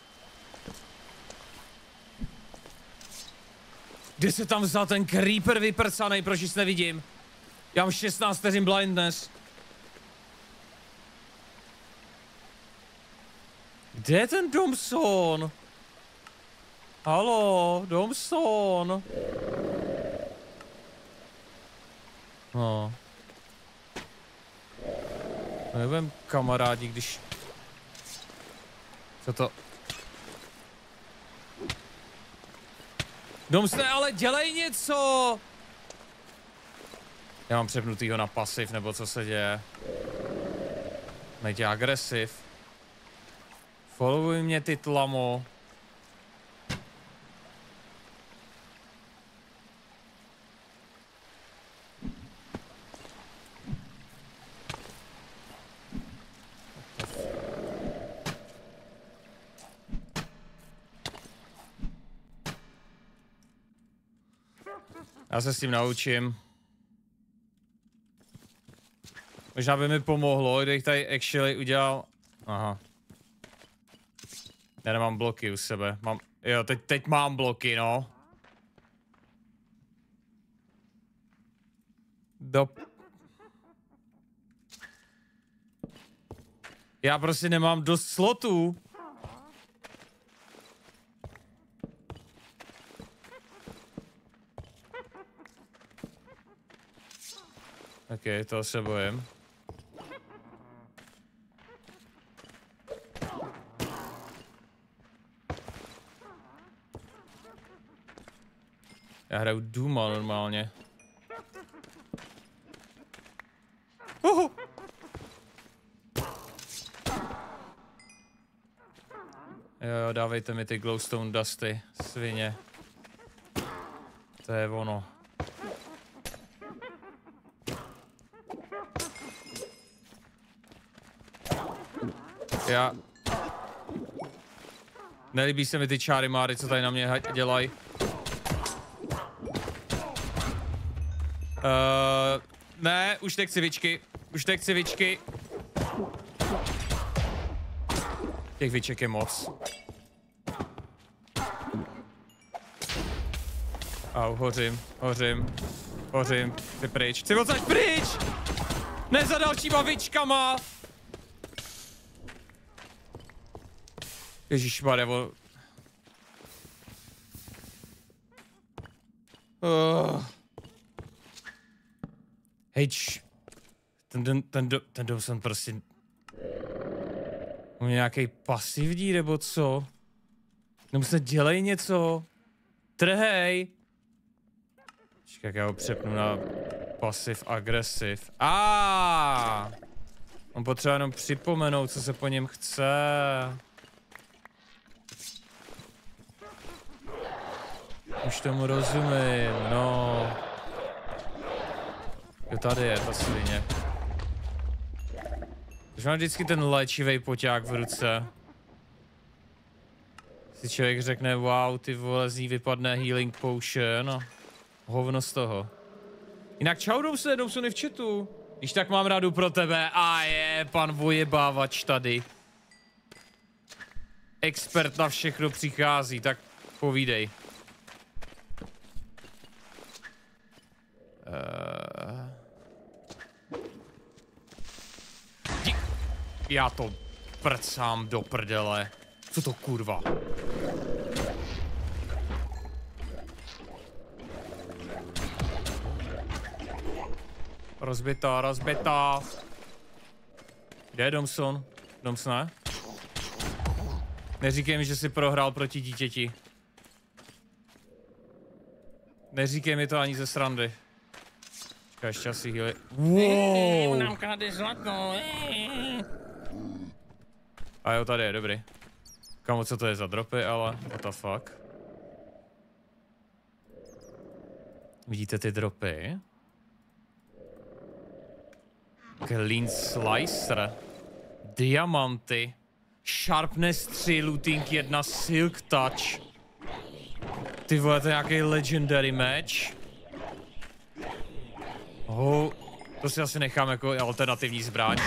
Kde se tam vzal ten creeper vyprcanej, proč nic nevidím? Já mám 16 vteřin blindness. Kde je ten Domson? Haló, Domson. No. Nebudem kamarádi, když... Co to? Domsne, ale dělej něco! Já mám přepnutýho na pasiv, nebo co se děje? Nejde agresiv. Followuj mě, ty tlamo. Já se s tím naučím. Možná by mi pomohlo, kdybych tady actually udělal... Aha. Já nemám bloky u sebe. Mám... Jo, teď mám bloky, no. Já prostě nemám dost slotů. Ok, toho se bojím. Já hraju Duma normálně. Jo, dávejte mi ty glowstone dusty, svině. To je ono. Nelíbí se mi ty čáry máry, co tady na mě dělají. Ne, už nechci vičky. Těch viček je moc. Au, hořím. Chci pryč. Chci odsaď pryč! Ne za dalšíma vičkama! Ježišmarja, Hej, ten dom jsem prostě... Mám nějaký pasivní, nebo co? Nebo se dělej něco? Trhej! Počkej, jak já ho přepnu na pasiv agresiv. On potřeba jenom připomenout, co se po něm chce. Už tomu rozumím, no. Jo, tady je ta svině. Už mám vždycky ten léčivý poťák v ruce. Si člověk řekne, wow, ty vole, z ní vypadne healing potion a hovno z toho. Jinak čau, Domsony v chatu. Když tak mám radu pro tebe. A je, pan vojebávač tady. Expert na všechno přichází, tak povídej. Já to prcám do prdele. Co to kurva? Rozbitá, rozbitá. Kde je Domson? Domsone? Neříkej mi, že jsi prohrál proti dítěti. Neříkej mi to ani ze srandy. Čekaj, ještě asi healy. Wow! Nám krade zlato. A jo, tady je, dobrý. Kamo, co to je za dropy, ale what the fuck? Vidíte ty dropy? Clean Slicer. Diamanty. Sharpness 3, looting 1, Silk Touch. Ty vole, to je nějaký legendary match. Oh, to si asi nechám jako alternativní zbraň.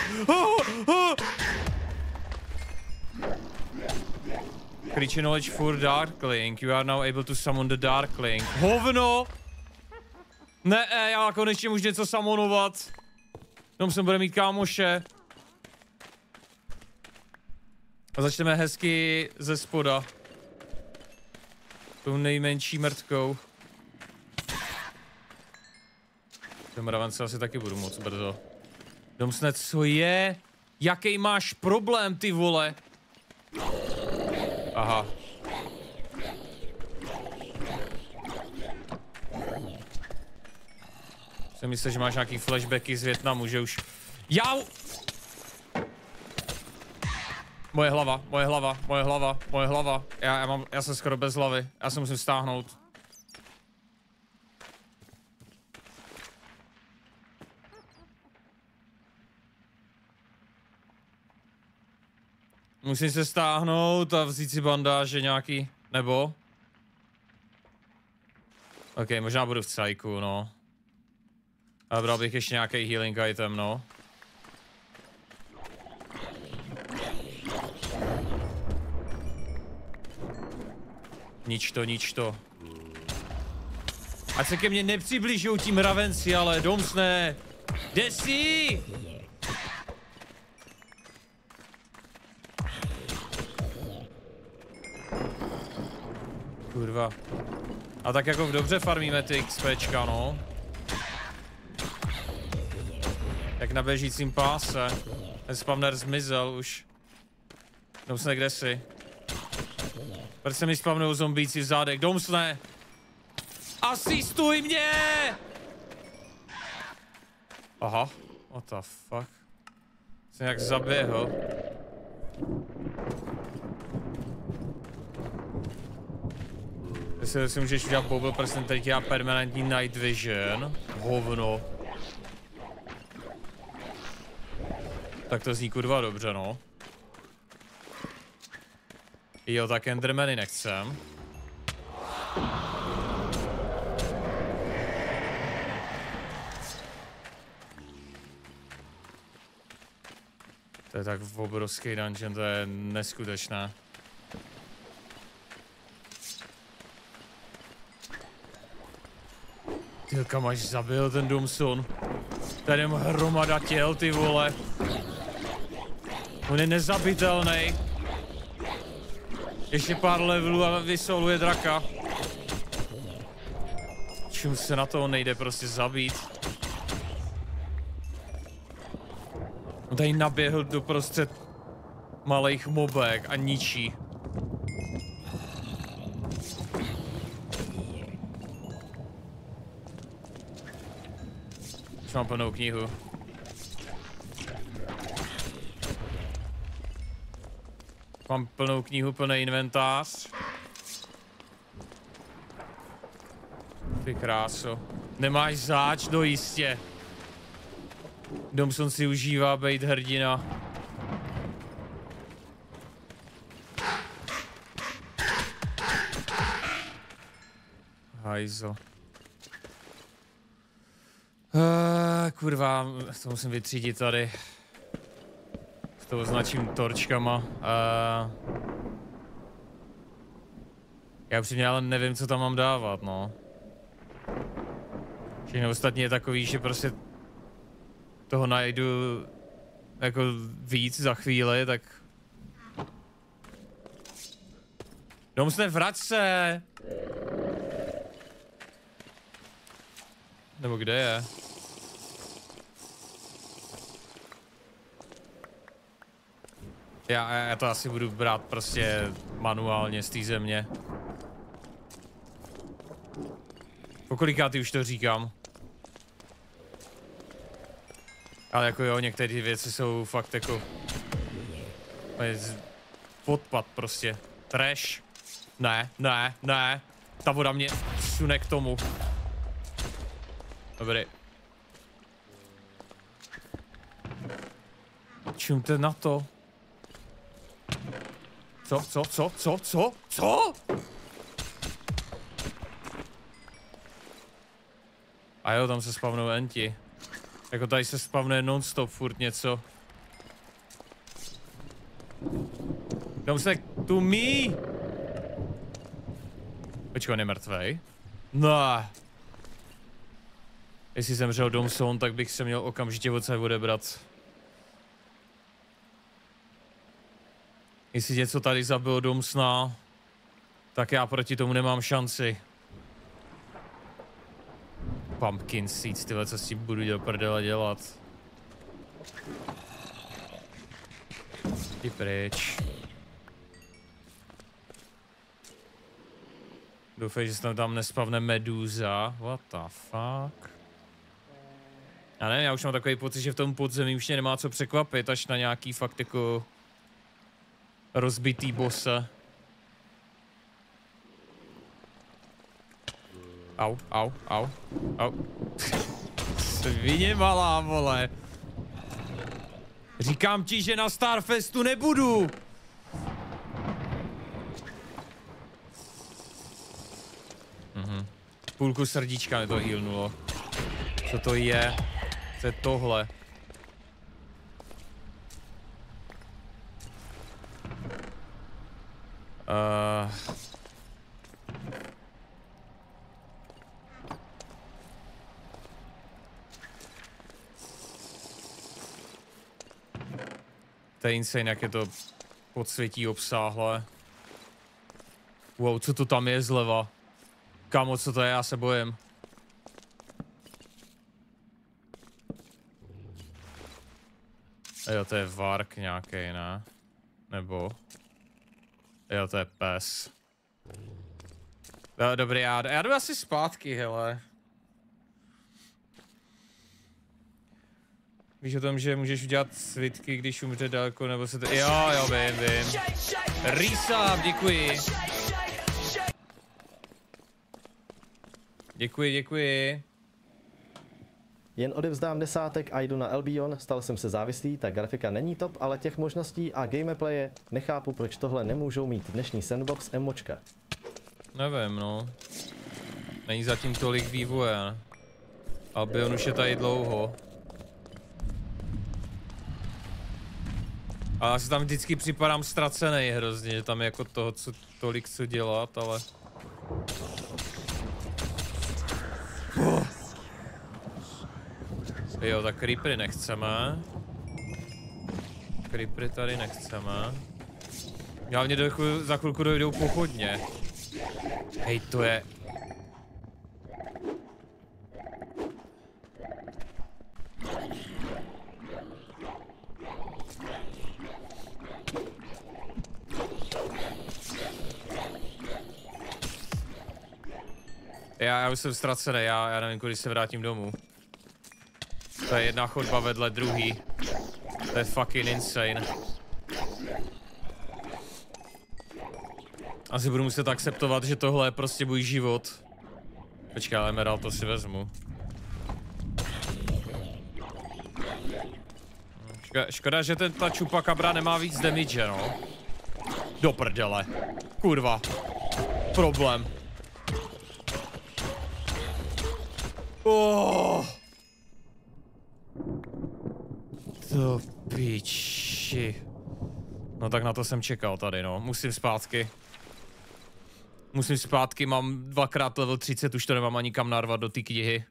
Creature knowledge for Darkling. You are now able to summon the Darkling. Hovno! Ne, já konečně můžu něco summonovat. Jenom jsem bude mít kámoše. A začneme hezky ze spoda. Tou nejmenší mrtkou. Ten mravence asi taky budu moc brzo. Domsne, co je? Jaký máš problém, ty vole? Aha. Jsem myslel, že máš nějaký flashbacky z Vietnamu, že už... Jau! Moje hlava, moje hlava, moje hlava, moje hlava. Já jsem skoro bez hlavy, já se musím stáhnout. Musím se stáhnout a vzít si bandáže nějaký, nebo? Ok, možná budu v cajku, no. Ale bral bych ještě nějaký healing item, no. Nič to, nič to. Ať se ke mně nepřibližují tí mravenci, ale Domsne. Kde jsi? Kurva. A tak jako dobře farmíme ty XPčka, no. Jak na běžícím páse. Ten spawner zmizel už. Domsne, kde jsi? Proč se mi spawnují zombíci v zádech? Domsne! Asistuj mě! Aha, what the fuck? Jsem jak zaběhl. Jestli si můžeš udělat bubble person, teď já permanentní night vision. Hovno. Tak to zní kurva dobře, no. Jo, tak Endermany nechcem. To je tak obrovský dungeon, to je neskutečné. Ty, kam až zabil ten Domson. Tady je hromada těl, ty vole. On je nezabitelný. Ještě pár levelů a vysoluje draka. Čím se na to nejde prostě zabít. On tady naběhl doprostřed malých mobek a ničí. Už mám plnou knihu. Mám plnou knihu, plný inventář. Ty kráso. Nemáš záč, no jistě. Domson si užívá být hrdina. Hajzo. Kurva, to musím vytřídit tady. To označím torčkama. Já upřímně ale nevím, co tam mám dávat, no. Všechno ostatní je takový, že prostě toho najdu jako víc za chvíli, tak... Domsne, vrať se! Nebo kde je? Já to asi budu brát prostě manuálně z té země. Pokolikátý už to říkám. Ale jako jo, některé věci jsou fakt jako... Podpad prostě. Trash. Ne. Ta voda mě sune k tomu. Dobrý. Čumte na to. Co? A jo, tam se spavnou enti. Jako tady se spavne non-stop furt něco. Dám se tu mí. Počkej, on je mrtvej? No. Jestli zemřel Domson, tak bych se měl okamžitě odsaď odebrat. Jestli něco tady zabil Domsona, tak já proti tomu nemám šanci. Pumpkin seeds, tyhle, co si budu do prdele dělat. Jdi pryč. Doufej, že se tam nespavne medúza. What the fuck? Já nevím, já už mám takový pocit, že v tom podzemí už mě nemá co překvapit, až na nějaký fakt jako rozbitý Au. Svině malá, vole. Říkám ti, že na Starfestu nebudu. Půlku srdíčka mi to healnulo. Co to je? Co je tohle? To je insane, jak je to podsvětí obsáhlé. Wow, co to tam je zleva? Kámo, co to je? Já se bojím. Jo, to je vark nějaký, ne? Nebo... Jo, to je pes. Dobrý, já jdu asi zpátky, hele. Víš o tom, že můžeš udělat svitky, když umře daleko, nebo se to... Jo, vím. Risa, děkuji. Děkuji. Jen odevzdám desátek a jdu na Albion, stal jsem se závislý, ta grafika není top, ale těch možností a gameplaye nechápu, proč tohle nemůžou mít dnešní sandbox emočka. Nevím, no. Není zatím tolik vývoje. Albion už je tady dlouho. Ale já si tam vždycky připadám ztracený hrozně, že tam je jako toho, tolik co dělat, ale... Jo, tak creepery nechceme. Creepery tady nechceme. Hlavně za chvilku dojdou pochodně. Hej, to je... Já už jsem ztracený, já nevím, kudy se vrátím domů. To je jedna chodba vedle druhý. To je fucking insane. Asi budu muset akceptovat, že tohle je prostě můj život. Počkej, ale emerald to si vezmu. Škoda, že ta chupacabra nemá víc damage, no. Do prdele. Kurva. Problém. Oh. To piči. No tak na to jsem čekal tady, no. Musím zpátky. Musím zpátky, mám 2x level 30, už to nemám ani kam narvat do té knihy.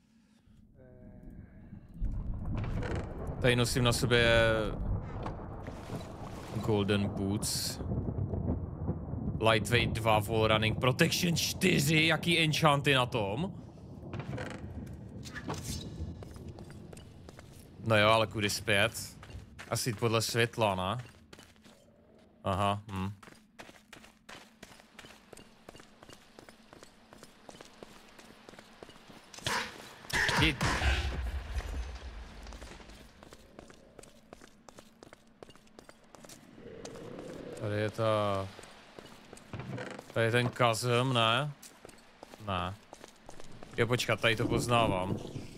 Tady nosím na sobě Golden Boots. Lightweight 2, Wall Running, Protection 4, jaký enchanty na tom? No jo, ale kudy zpět? Asi podle světla, ne? Aha, Tady je ta... Tady je ten chasm, ne? Ne. Jo, počkat, tady to poznávám.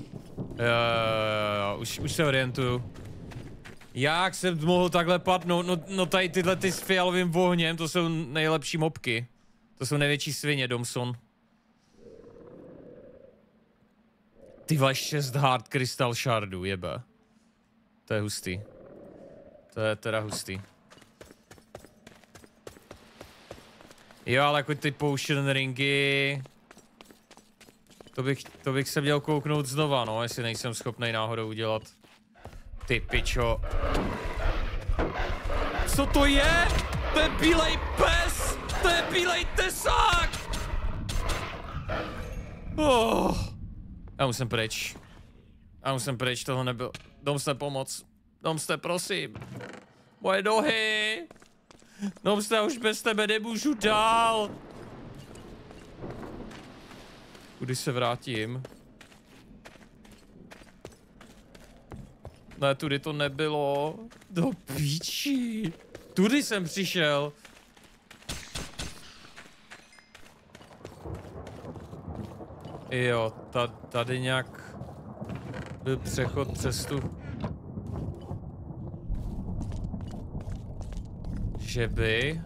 Jo, už se orientuju. Jak jsem mohl takhle padnout? No tady tyhle ty s fialovým ohněm, to jsou nejlepší mobky. To jsou největší svině, Domson. Ty vole, 6 hard crystal shardů, jebe. To je hustý. To je teda hustý. Jo, ale jako ty potion ringy... To bych se měl kouknout znova, no, jestli nejsem schopnej náhodou udělat. Ty pičo. Co to je? To je bílej pes! To je bílej tesák! Oh. Já musím pryč. Tohle nebylo. Domste, pomoc. Domste, prosím. Moje nohy! Domste, už bez tebe nemůžu dál! Kudy se vrátím? Ne, tudy to nebylo. Do píči. Tudy jsem přišel. Jo, tady nějak byl přechod přes tu... Že by...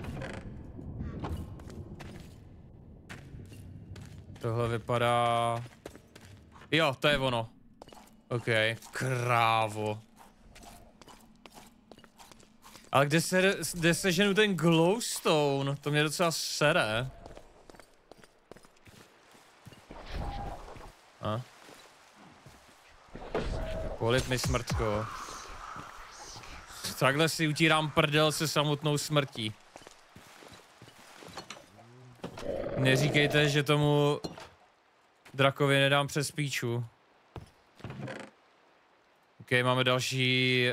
Tohle vypadá... Jo, to je ono. OK, krávo. Ale kde seženu ten glowstone? To mě docela sere. A? Polip mi smrtko. Takhle si utírám prdel se samotnou smrtí. Neříkejte, že tomu drakovi nedám přes píču. OK, máme další...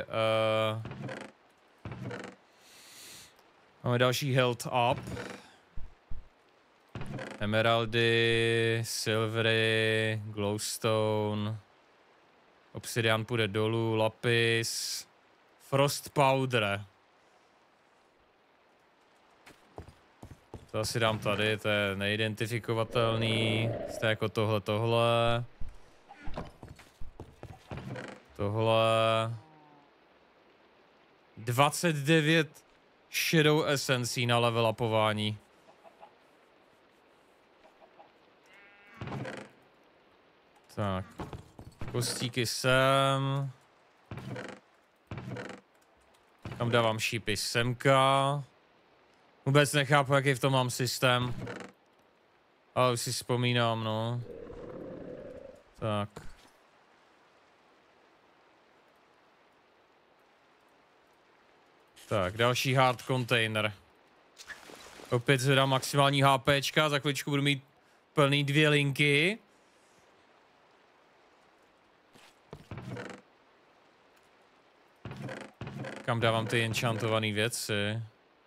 Máme další health up. Emeraldy, silvery, glowstone. Obsidian půjde dolů, lapis. Frost powder. To asi dám tady, to je neidentifikovatelný. To je jako tohle. Tohle. 29 shadow essencí na level upování. Tak. Kostíky sem. Tam dávám šípy semka. Vůbec nechápu, jaký v tom mám systém. Ale už si vzpomínám, no. Tak. Tak, další hard container. Opět zvedám maximální HPčka, za chvíličku budu mít plný 2 linky. Kam dávám ty enchantované věci?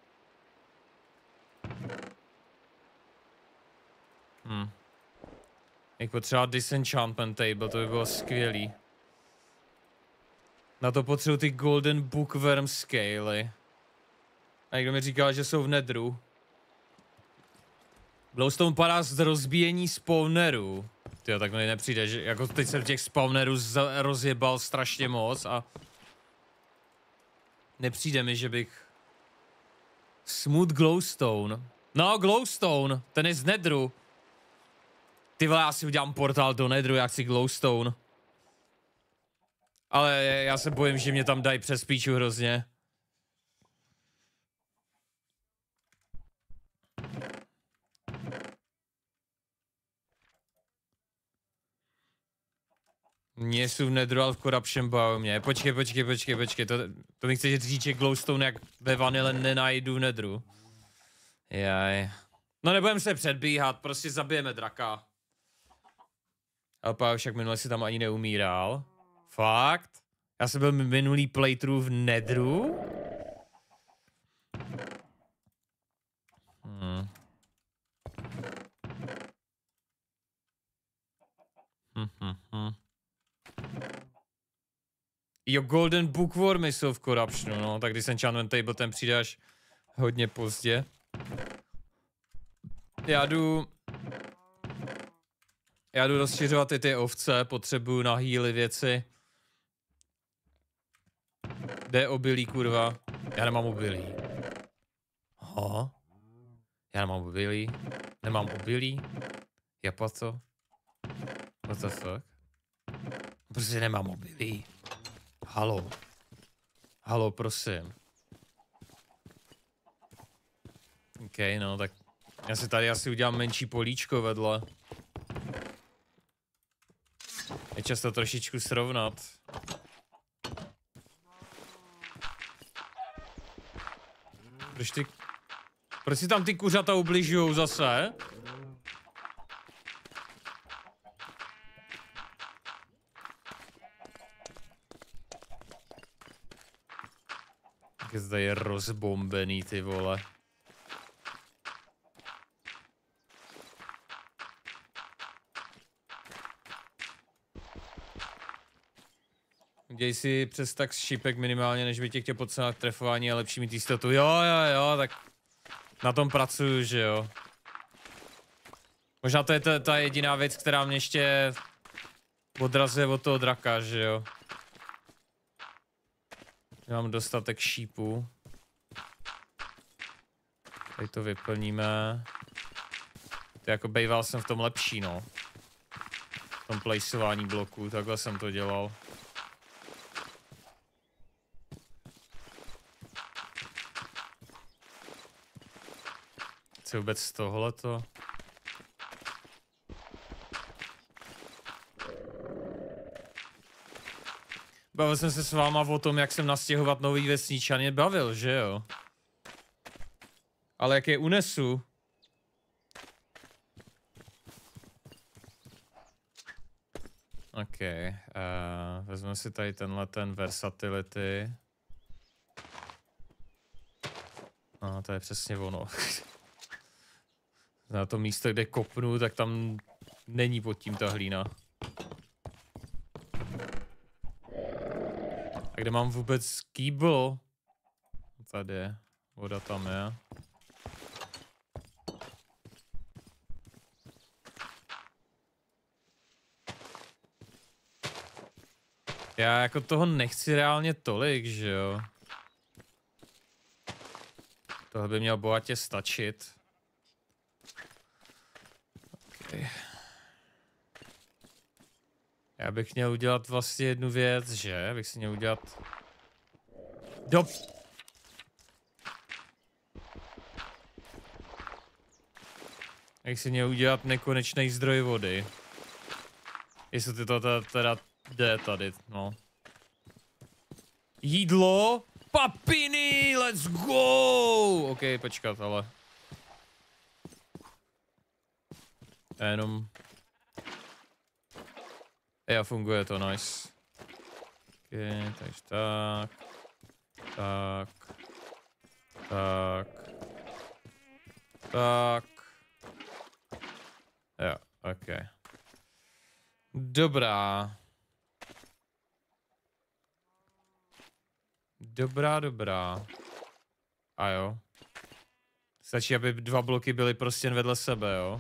Jak potřeba disenchantment table, to by bylo skvělý. Na to potřebuji ty golden bookworm scaly. A někdo mi říkal, že jsou v nedru. Glowstone padá z rozbíjení spawnerů. Tyjo, tak mi nepřijde, že jako teď jsem těch spawnerů rozjebal strašně moc a... Nepřijde mi, že bych... Smooth Glowstone. No, Glowstone, ten je z Nedru. Ty vole, já si udělám portál do Nedru, jak si Glowstone. Ale já se bojím, že mě tam dají přes píču hrozně. Mě jsou v Nedru, ale v Corruption baví mě. Počkej. To mi chceš říct, že Glowstone jak ve Vanille nenajdu v Nedru. Jaj. No nebudem se předbíhat, prostě zabijeme draka. Ale však minule si tam ani neumíral. Fakt? Já jsem byl minulý playthrough v Nedru? Jo, Golden Bookwormy jsou v Corruptionu, no, tak když Enchantment Table ten přijde až hodně pozdě. Já jdu rozšiřovat i ty ovce, potřebuju na healy věci. Kde je obilí, kurva? Já nemám obilí. Aha. Já nemám obilí. Nemám obilí. Japato. What the fuck? Prostě nemám obilí. Halo. Halo, prosím. OK, no tak já si tady asi udělám menší políčko vedle. Je čas to trošičku srovnat. Proč si tam ty kuřata ubližujou zase? Jak zde je rozbombený, ty vole. Udělej si přes tak šípek minimálně, než by tě chtěl podcenat trefování a lepší mít jistotu. Jo, tak na tom pracuju, že jo. Možná to je ta jediná věc, která mě ještě odrazuje od toho draka, že jo. Mám dostatek šípů. Tady to vyplníme. To jako bejval jsem v tom lepší, no. V tom placeování bloků, takhle jsem to dělal. Co vůbec z tohleto? Bavil jsem se s váma o tom, jak jsem nastěhovat nový vesničany bavil, že jo? Ale jak je unesu? OK, vezmeme si tady tenhle ten versatility. No, to je přesně ono. Na to místo, kde kopnu, tak tam není pod tím ta hlína. A kde mám vůbec kýbl? Tady je. Voda tam je. Já jako toho nechci reálně tolik, že jo? Tohle by mělo bohatě stačit. Okay. Já bych měl udělat vlastně jednu věc, že? Bych si měl udělat... Jak si měl udělat nekonečný zdroj vody. Jestli to teda jde tady, no. Jídlo, papiny, let's go! OK, počkat, ale... Jenom... Jo, funguje to, nice. OK, takže tak. Jo, OK. Dobrá. Dobrá. A jo. Stačí, aby 2 bloky byly prostě vedle sebe, jo.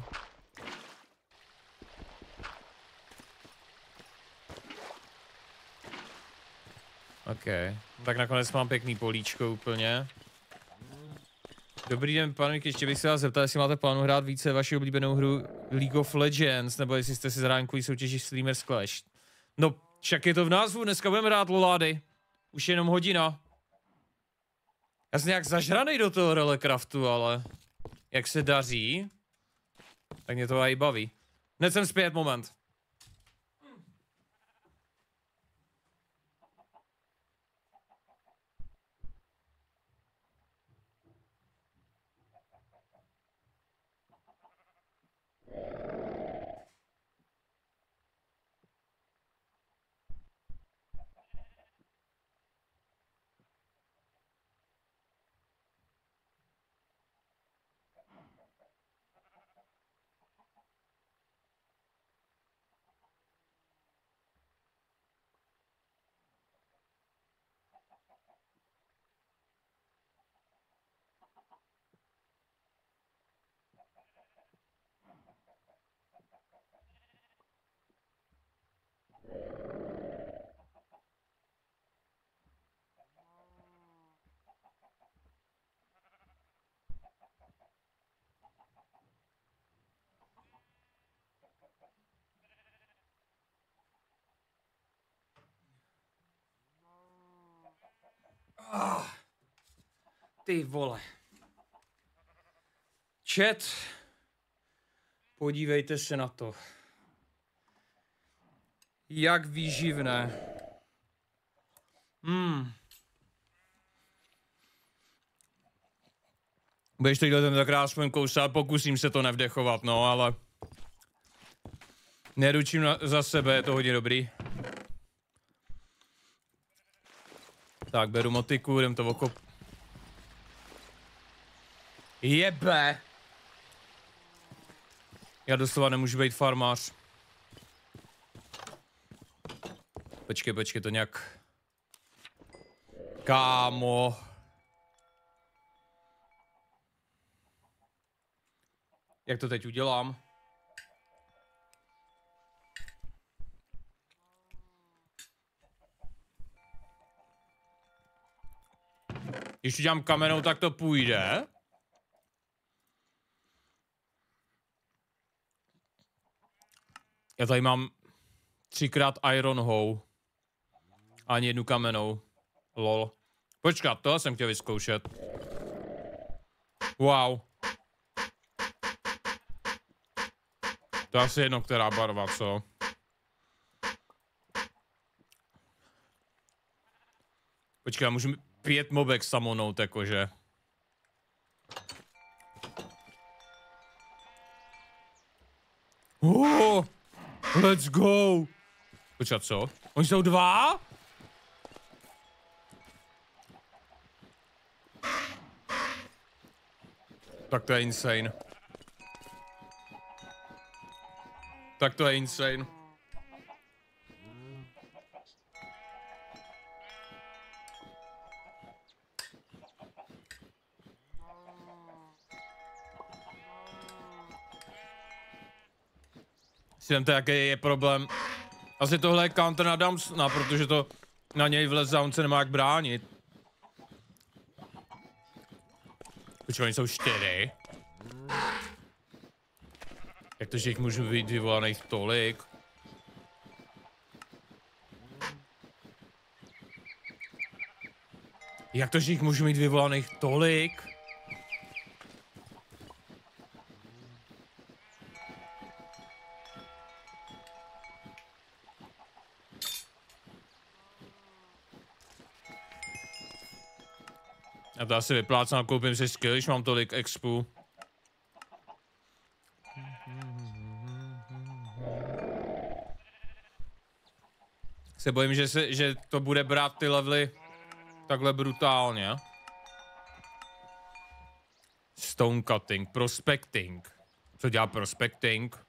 OK. Tak nakonec mám pěkný políčko úplně. Dobrý den, pane, ještě bych se vás zeptal, jestli máte plánu hrát více vaši oblíbenou hru League of Legends, nebo jestli jste si zránkový soutěži Streamers Clash. No, však je to v názvu, dneska budeme hrát lolády. Už jenom hodina. Já jsem nějak zažranej do toho Relecraftu, ale jak se daří, tak mě to i baví. Hned jsem zpět, moment. Ty vole. Chat. Podívejte se na to. Jak výživné. Budeš to dělat tentokrát aspoň kousat, pokusím se to nevdechovat, no, ale... Neručím za sebe, je to hodně dobrý. Tak, beru motiku, jdem to okop... Jebe! Já doslova nemůžu být farmář. Počkej, to nějak... Kámo. Jak to teď udělám? Když udělám kamenou, tak to půjde. Já tady mám 3x Iron Hoe. Ani jednu kamenou. Lol. Počkat, tohle jsem chtěl vyzkoušet. Wow. To je asi jedno, která barva, co? Počkej, já můžu 5 mobek samonout, jakože. Let's go! Počkat, co? Oni jsou 2? Tak to je insane. Tak to je insane. Si vemte, jaký je problém. Asi tohle je counter na Dumbsna, protože to na něj vleze a on se nemá jak bránit. Počkej, oni jsou 4. Jak to, že jich můžu být vyvolaných tolik? Jak to, že jich můžu mít vyvolaných tolik? Já to asi vyplácám, koupím si skill, když mám tolik expu. Se bojím, že to bude brát ty levely takhle brutálně. Stone cutting, prospecting. Co dělá prospecting?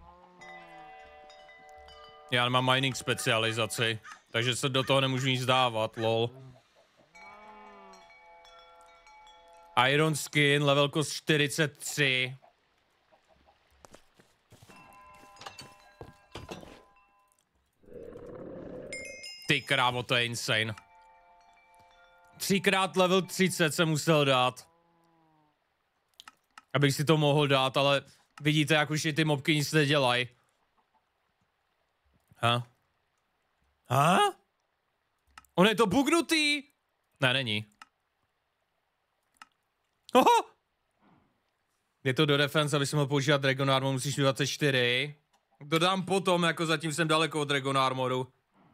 Já nemám mining specializaci, takže se do toho nemůžu nic dávat, lol. Iron skin, level cost 43. Ty krávo, to je insane. 3x level 30 jsem musel dát. Abych si to mohl dát, ale vidíte, jak už i ty mobky nic nedělají. On je to bugnutý? Ne, není. Oho! Je to do defense, aby jsem mohl používat Dragon Armor, musíš 24. Dodám potom, jako zatím jsem daleko od Dragon Armoru.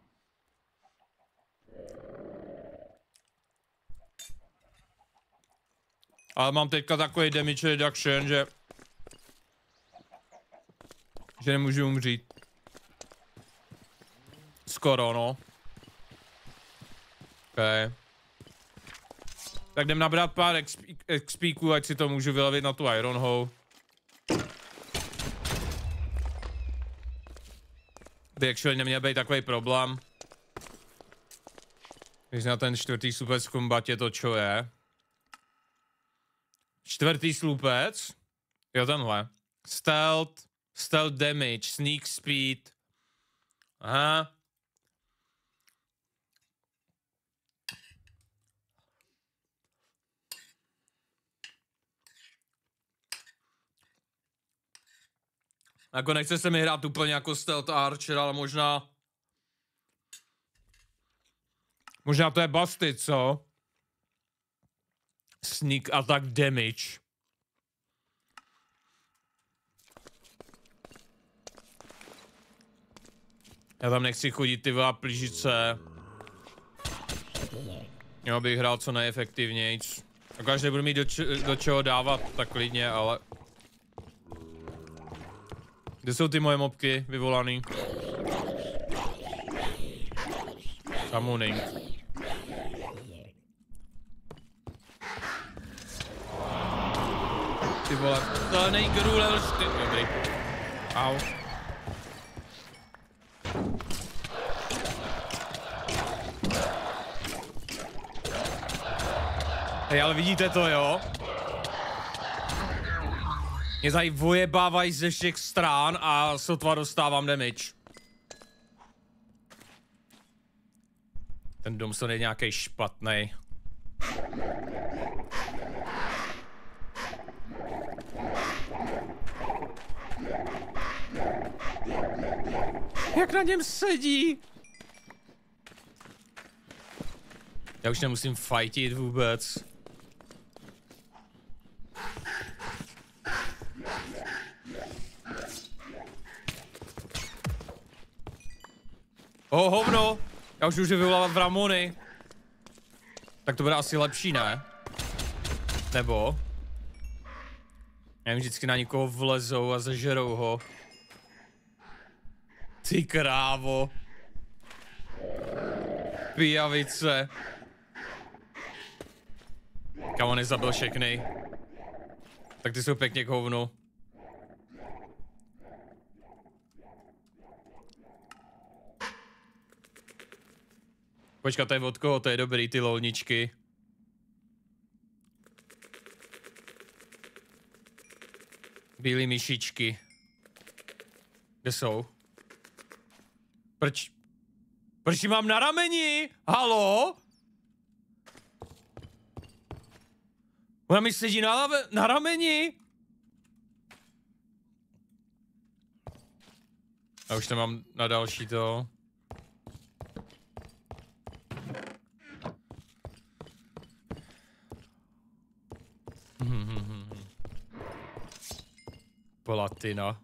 Ale mám teďka takový damage reduction, že nemůžu umřít. Skoro, no. Okay. Tak jdem nabrat pár XP-ků, ať si to můžu vylevit na tu Iron Hoe. By actually neměl být takový problém. Když na ten čtvrtý slupec v kombatě to čo je. Čtvrtý slupec? Jo, tenhle. Stealth damage, sneak speed. Aha. Jako nechce se mi hrát úplně jako stealth archer, ale možná to je busted, co? Sneak attack damage. Já tam nechci chodit ty vole plížit se. Jo, bych hrál co nejefektivnějc. A každý budu mít do čeho dávat, tak klidně, ale... Kde jsou ty moje mobky vyvolaný? Summoning. Ty vole, to nejgru level 4. Dobrý. Au. Hej, ale vidíte to, jo? Mě tady vojebávají ze všech stran a sotva dostávám damage. Ten Domson je nějaký špatný. Jak na něm sedí? Já už nemusím fightit vůbec. Hovno! Já už můžu vyvolávat Ramony. Tak to bude asi lepší, ne? Nebo? Já vždycky na někoho vlezou a zažerou ho. Ty krávo. Pijavice. Kam on nezabil všechny. Tak ty jsou pěkně k hovnu. Počkat, to je od koho? To je dobrý, ty lolničky. Bílý myšičky. Kde jsou? Proč ji mám na rameni? Halo? Ona mi sedí na rameni? A už to mám na další to. Platina.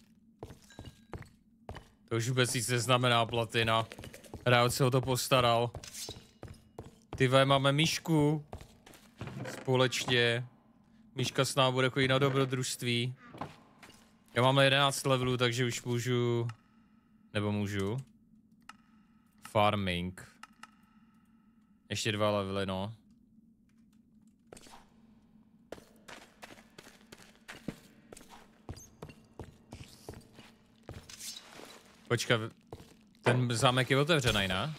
To už vůbec nic neznamená platina. Rád se o to postaral. Ty máme myšku. Společně. Myška s námi bude chodit na dobrodružství. Já mám 11 levelů, takže už můžu... Nebo můžu... Farming. Ještě 2 levely, no. Počkat, ten zámek je otevřený, ne?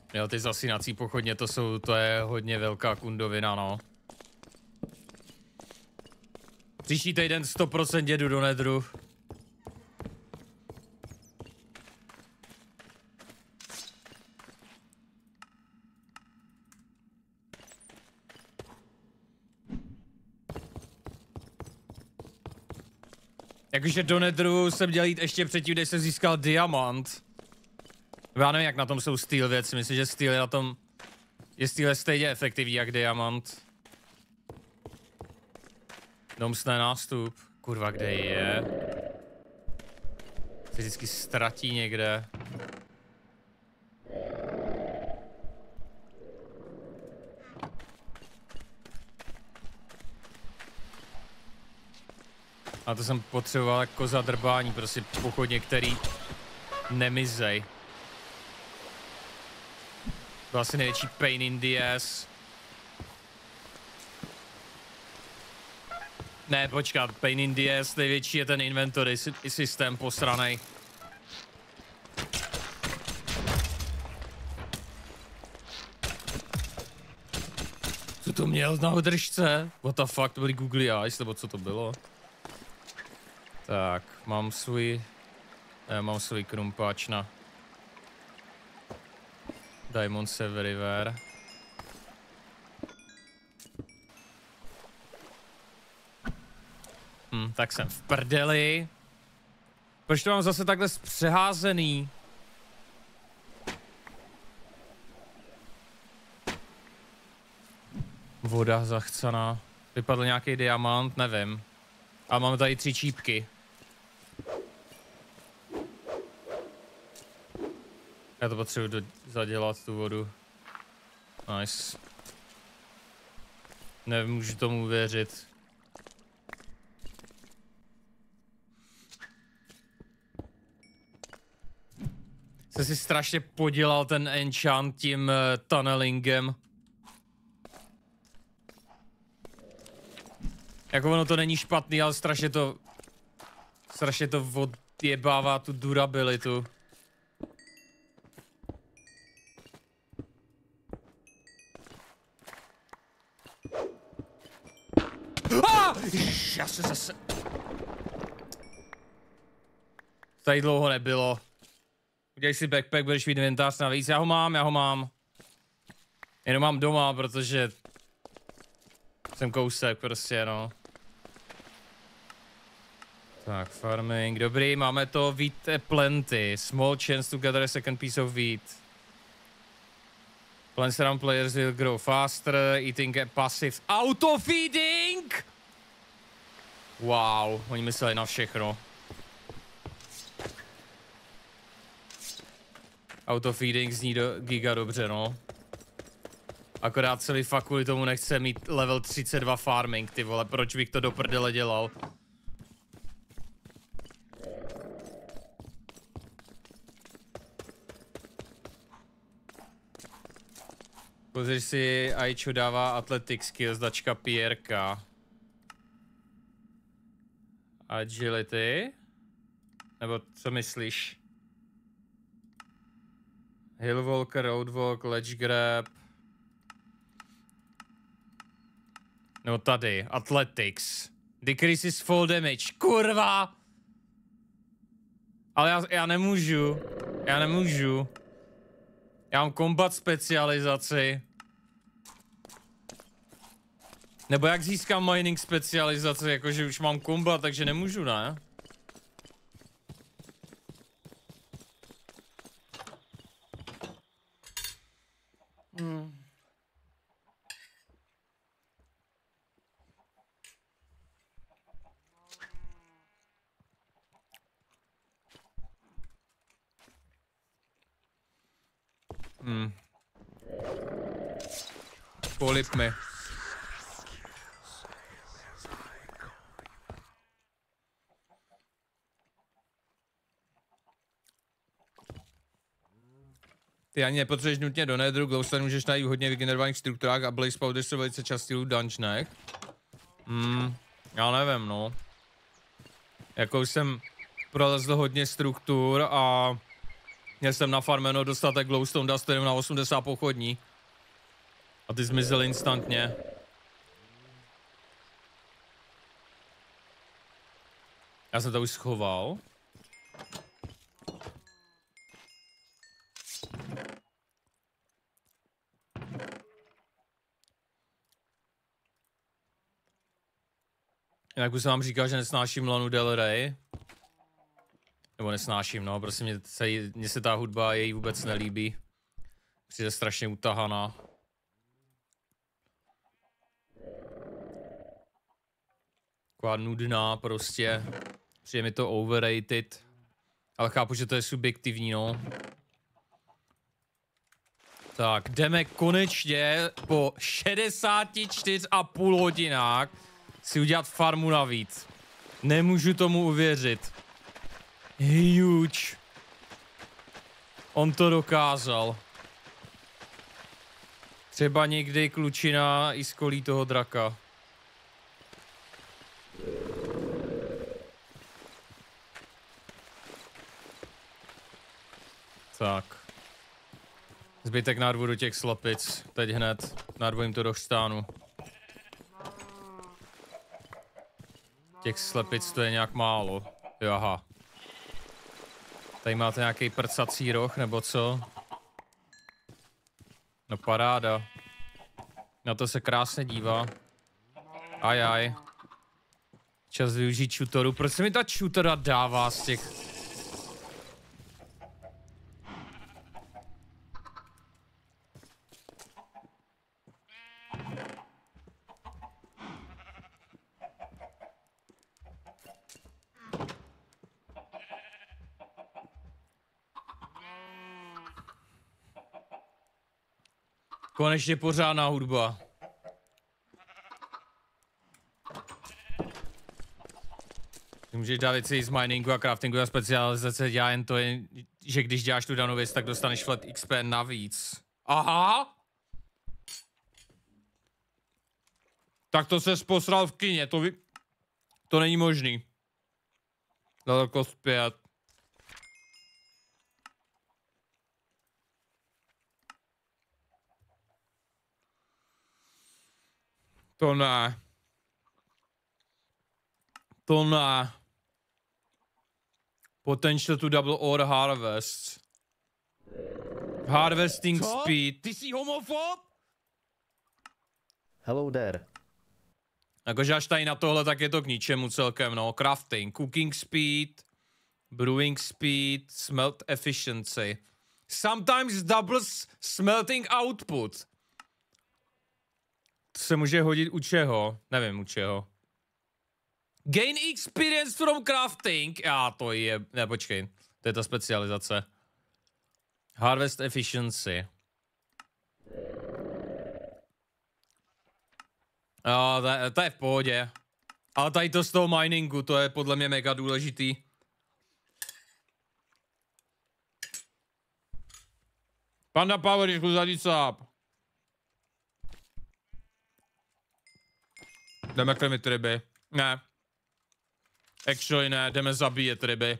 Jo, ty zasínací pochodně, to je hodně velká kundovina, no. Příští týden 100% jedu do Nedru. Jakože do Nedru jsem měl jít ještě předtím, než jsem získal diamant. Já nevím, jak na tom jsou steel věci, myslím, že steel je na tom... Je steel stejně efektivní jak diamant. Domstný nástup. Kurva, kde je? Se vždycky ztratí někde. A to jsem potřeboval jako zadrbání, prostě pochodně, který nemizej. Byl asi největší pain in the ass. Ne, počkat, pain in the ass, největší je ten inventory systém posranej. Co to měl na držce? What the fuck, to byly googly eyes, nebo co to bylo? Tak, mám svůj krumpáč na Diamonds Everywhere. Tak jsem v prdeli. Proč to mám zase takhle zpřeházený? Voda zachcaná. Vypadl nějaký diamant, nevím. A mám tady 3 čípky. Já to potřebuji zadělat, tu vodu. Nice. Nemůžu tomu věřit. Jsem si strašně podělal ten enchant tím tunnelingem. Jako ono to není špatný, ale strašně to odjebává tu durabilitu. Já se zase... Tady dlouho nebylo. Udělej si backpack, budeš mít inventář navíc. Já ho mám. Jenom mám doma, protože... Jsem kousek prostě, no. Tak, farming, dobrý, máme to wheat plenty. Small chance to gather a second piece of wheat. Plants around players will grow faster, eating a passive auto-feeding! Wow, oni mysleli na všechno. Auto-feeding zní giga dobře, no. Akorát celý fakt kvůli tomu nechce mít level 32 farming, ty vole, proč bych to do prdele dělal? Pozri si, Aichu dává Athletic Skills, dačka Pierka. Agility? Nebo co myslíš? Hillwalker, Roadwalk, Ledge Grab. No tady, Athletics. Decreases fall damage, kurva! Ale já nemůžu. Já mám combat specializaci. Nebo jak získám mining specializaci, jakože už mám combat, takže nemůžu, ne? Polip mi. Ty ani nepotřebuješ nutně do Nedru, Glowstone můžeš najít hodně vygenerovaných strukturách a Blaze Powder jsou velice častý v dungeonech. Já nevím, no. Jako jsem prolezl hodně struktur a Měl jsem nafarmeno dostatek glowstone dustu jenom na 80 pochodní. A ty zmizel instantně. Já jsem to už schoval. Jak už jsem vám říkal, že nesnáším Lanu Del Rey. Nebo nesnáším, no, prostě mně se ta hudba její vůbec nelíbí. Přijde strašně utahaná. Taková nudná prostě. Přijde mi to overrated. Ale chápu, že to je subjektivní, no. Tak, jdeme konečně po 64,5 hodinách si udělat farmu navíc. Nemůžu tomu uvěřit. Huge. On to dokázal. Třeba někdy klučina i skolí toho draka. Tak. Zbytek narvu do těch slepic. Teď hned. Narvu jim to do chřtánu. Těch slepic to je nějak málo. Jo, aha. Tady máte nějaký prcací roh, nebo co? No paráda. Na to se krásně dívá. Ajaj. Čas využít šutoru. Proč se mi ta šutora dává z těch... Konečně pořádná hudba. Můžeš dát věci z miningu a craftingu a specializace dělá jen to, že když děláš tu danou věc, tak dostaneš flat XP navíc. Aha! Tak to ses posral v kině, to není možný. Daleko zpět. To ne. To ne. Potential to double or harvest. Harvesting Co? speed. Ty jsi homofob? Hello there. Jakože až tady na tohle, tak je to k ničemu celkem, no. Crafting, cooking speed, brewing speed, smelt efficiency. Sometimes doubles smelting output. To se může hodit u čeho? Nevím u čeho. Gain experience from crafting. To je... Ne, počkej. To je ta specializace. Harvest efficiency. To je v pohodě. Ale tady to z toho miningu, to je podle mě mega důležitý. Panda Power, rychle zadít sáp. Jdeme krmit ryby. Ne. Actually ne, jdeme zabíjet ryby.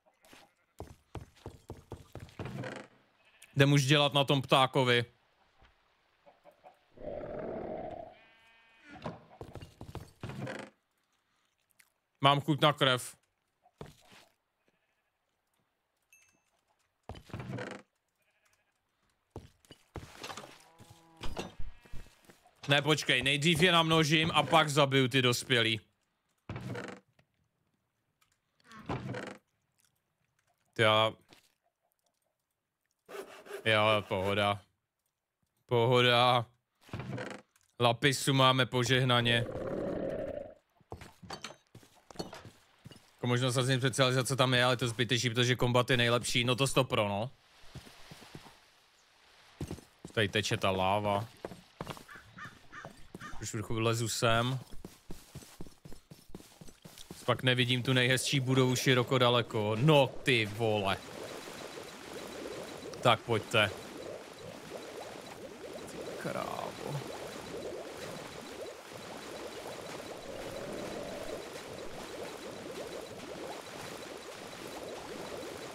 Jdem už dělat na tom ptákovi. Mám chuť na krev. Ne, počkej, nejdřív je namnožím a pak zabiju ty dospělí. Jo, pohoda. Pohoda. Lapisu máme požehnaně. Jako možnost zaznět specializace tam je, ale to zbytečný, protože kombat je nejlepší. No to 100%, no. Tady teče ta láva. Už vlezu sem. Pak nevidím tu nejhezčí budovu široko daleko. No ty vole. Tak pojďte. Krávo.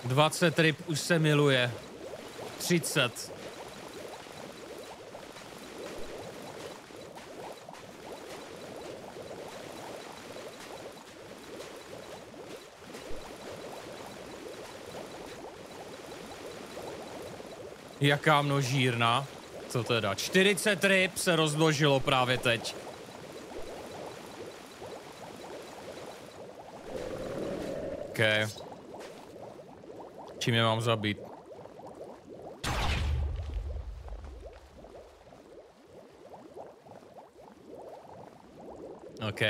20 ryb už se miluje. 30. Jaká množírna? Co teda? 40 ryb se rozmnožilo právě teď. OK. Čím je mám zabít? OK.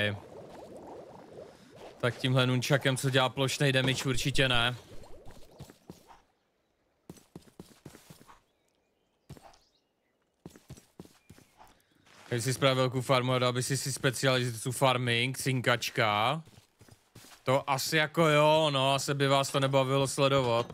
Tak tímhle nunčakem, co dělá plošnej damage, určitě ne. Když si spravil velkou farmu a dal by si specializaci farming, cinkačka. To asi jako jo, no, asi by vás to nebavilo sledovat.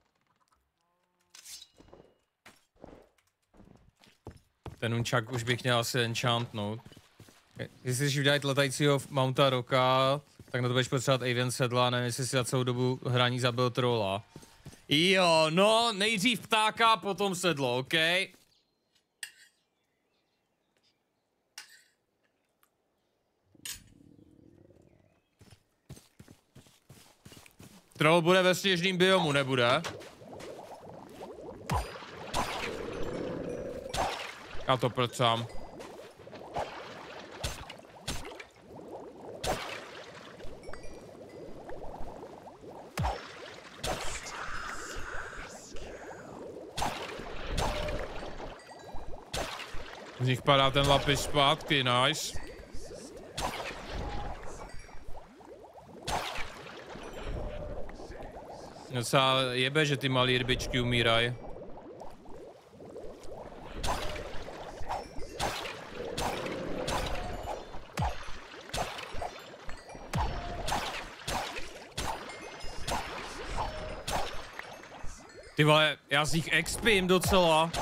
Ten unčak už bych měl asi enchantnout. Jestli si udělat letajícího Mounta Rocka, tak na to budeš potřebovat Avian sedla, nevím, jestli si za celou dobu hraní zabil trolla. Jo, no, nejdřív ptáka, potom sedlo, OK? Troll bude ve sněžným biomu, nebude? Já to prcám. Z nich padá ten lapis zpátky, nice. Docela jebe, že ty malý rybičky umírají. Ty vole, já z nich expím docela.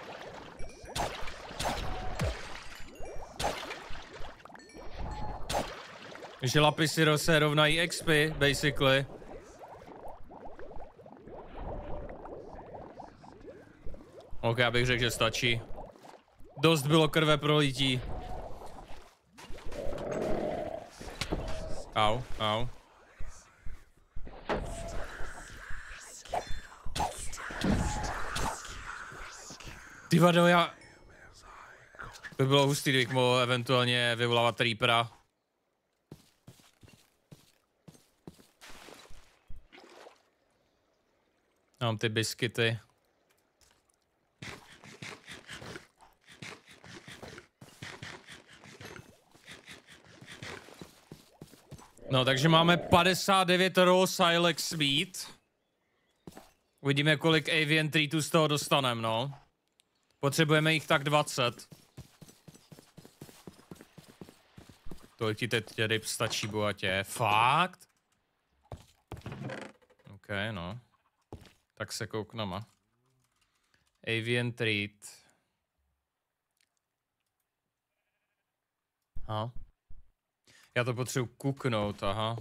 Že lapisy se rovnají expy, basically. Ok, já bych řekl, že stačí. Dost bylo krve prolití. Au, au. Ty vado, já... To by bylo hustý, kdybych mohl eventuálně vyvolávat Reapera. Mám ty biskyty. No, takže máme 59 raw Silex meat. Uvidíme, kolik Avian treatů z toho dostaneme, no. Potřebujeme jich tak 20. Tolik ti teď ryb stačí bohatě. Fakt? OK, no. Tak se koukneme. Avian treat. Aha. Já to potřebuji kuknout, aha.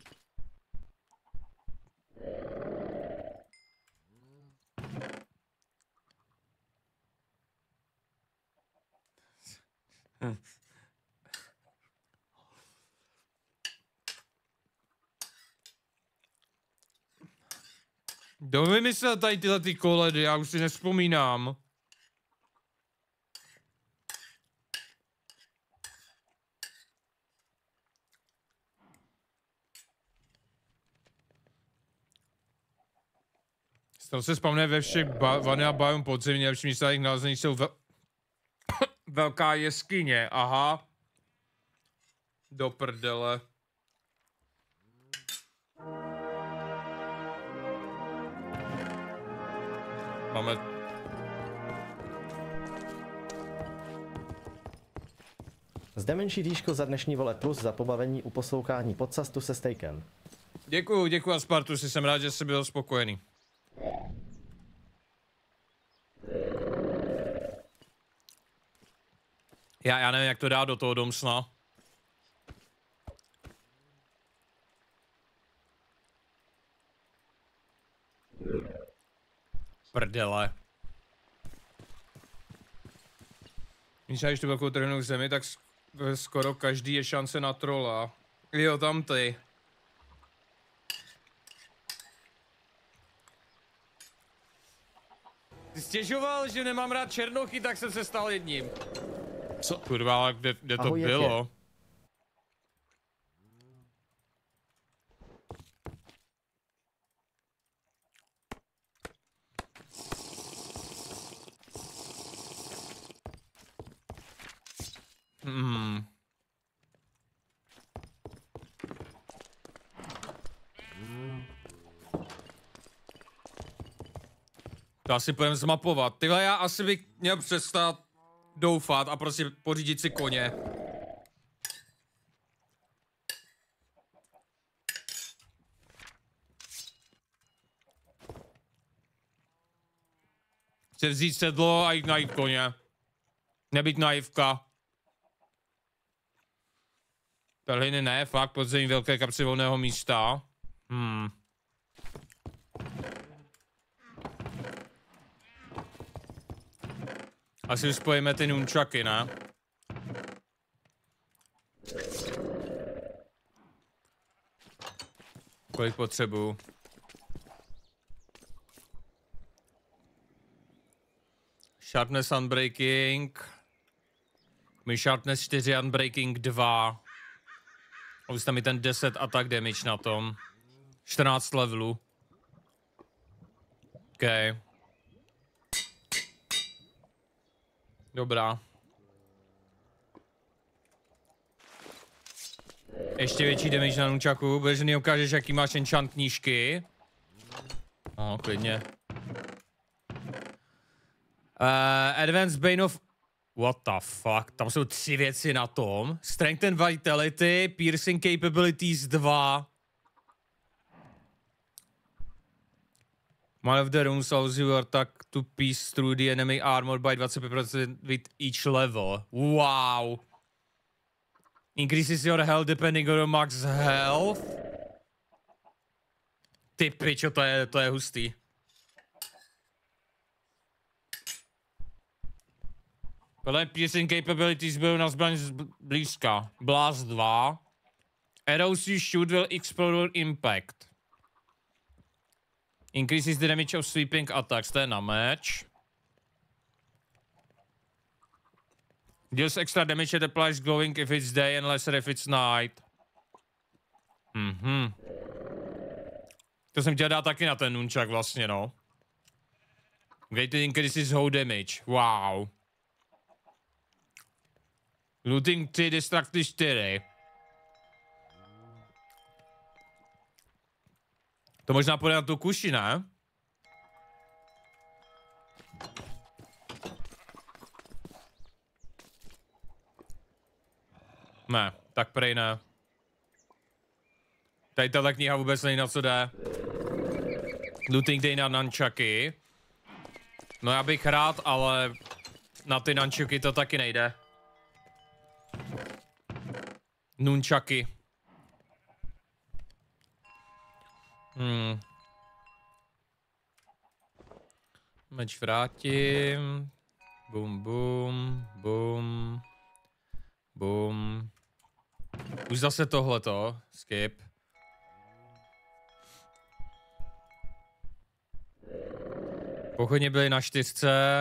Kdo vymyslel tady tyhle ty koledy, já už si nevzpomínám. To se spavne ve všech vanilla biome podzemí, a všem místech jejich nalezení jsou velká jeskyně, aha. Do prdele. Máme... Zde menší dýško za dnešní vole plus za pobavení u poslouchání podcastu se stejkem. Děkuju Aspartusi, jsem rád, že jsi byl spokojený. Já nevím, jak to dát do toho domsna. Prdele. Když tu velkou trhnou zemi, tak skoro každý je šance na trola. Jo, tam ty. Ty stěžoval, že nemám rád černochy, tak jsem se stal jedním. Co? Kurva, ale kde to bylo? To asi půjdem zmapovat. Tyhle, já asi bych měl přestat doufat a prostě pořídit si koně. Chci vzít sedlo a jít najít koně. Nebýt naivka. Perliny ne, fakt podzemí velké kapsy volného místa. Asi už spojíme ty nunčaky, ne? Kolik potřebuju? Sharpness Unbreaking. Mi Sharpness 4 Unbreaking 2. A už tam je ten 10 attack damage na tom. 14 levelů. OK. Dobrá. Ještě větší damage na nunčaku. Budeš mi ukážeš, jaký máš enchant knížky. No, klidně. Advanced Bane of... What the fuck? Tam jsou 3 věci na tom. Strength and Vitality, Piercing Capabilities 2. One of the runes allows you attack to pierce through the enemy armor by 25% with each level. Wow. Increases your health depending on your max health. Ty pičo, to je hustý. Podle piercing capabilities byl na zbraň blízka. Blast 2. Arrows you shoot will explode impact. Increases the damage of sweeping attacks, to je na meč. Deals extra damage that applies glowing if it's day and lesser if it's night. To jsem chtěl dát taky na ten nunčak vlastně, no. Great increases whole damage, wow. Looting 3, Destructive 4. To možná půjde na tu kuši, ne? Ne, tak prej ne. Tady tato kniha vůbec není na co jde. Looting day na nunchucky. No já bych rád, ale na ty nunchucky to taky nejde. Nunchucky. Meč vrátím. Bum, bum, bum. Bum. Už zase tohleto. Skip. Pochodně byli na 4.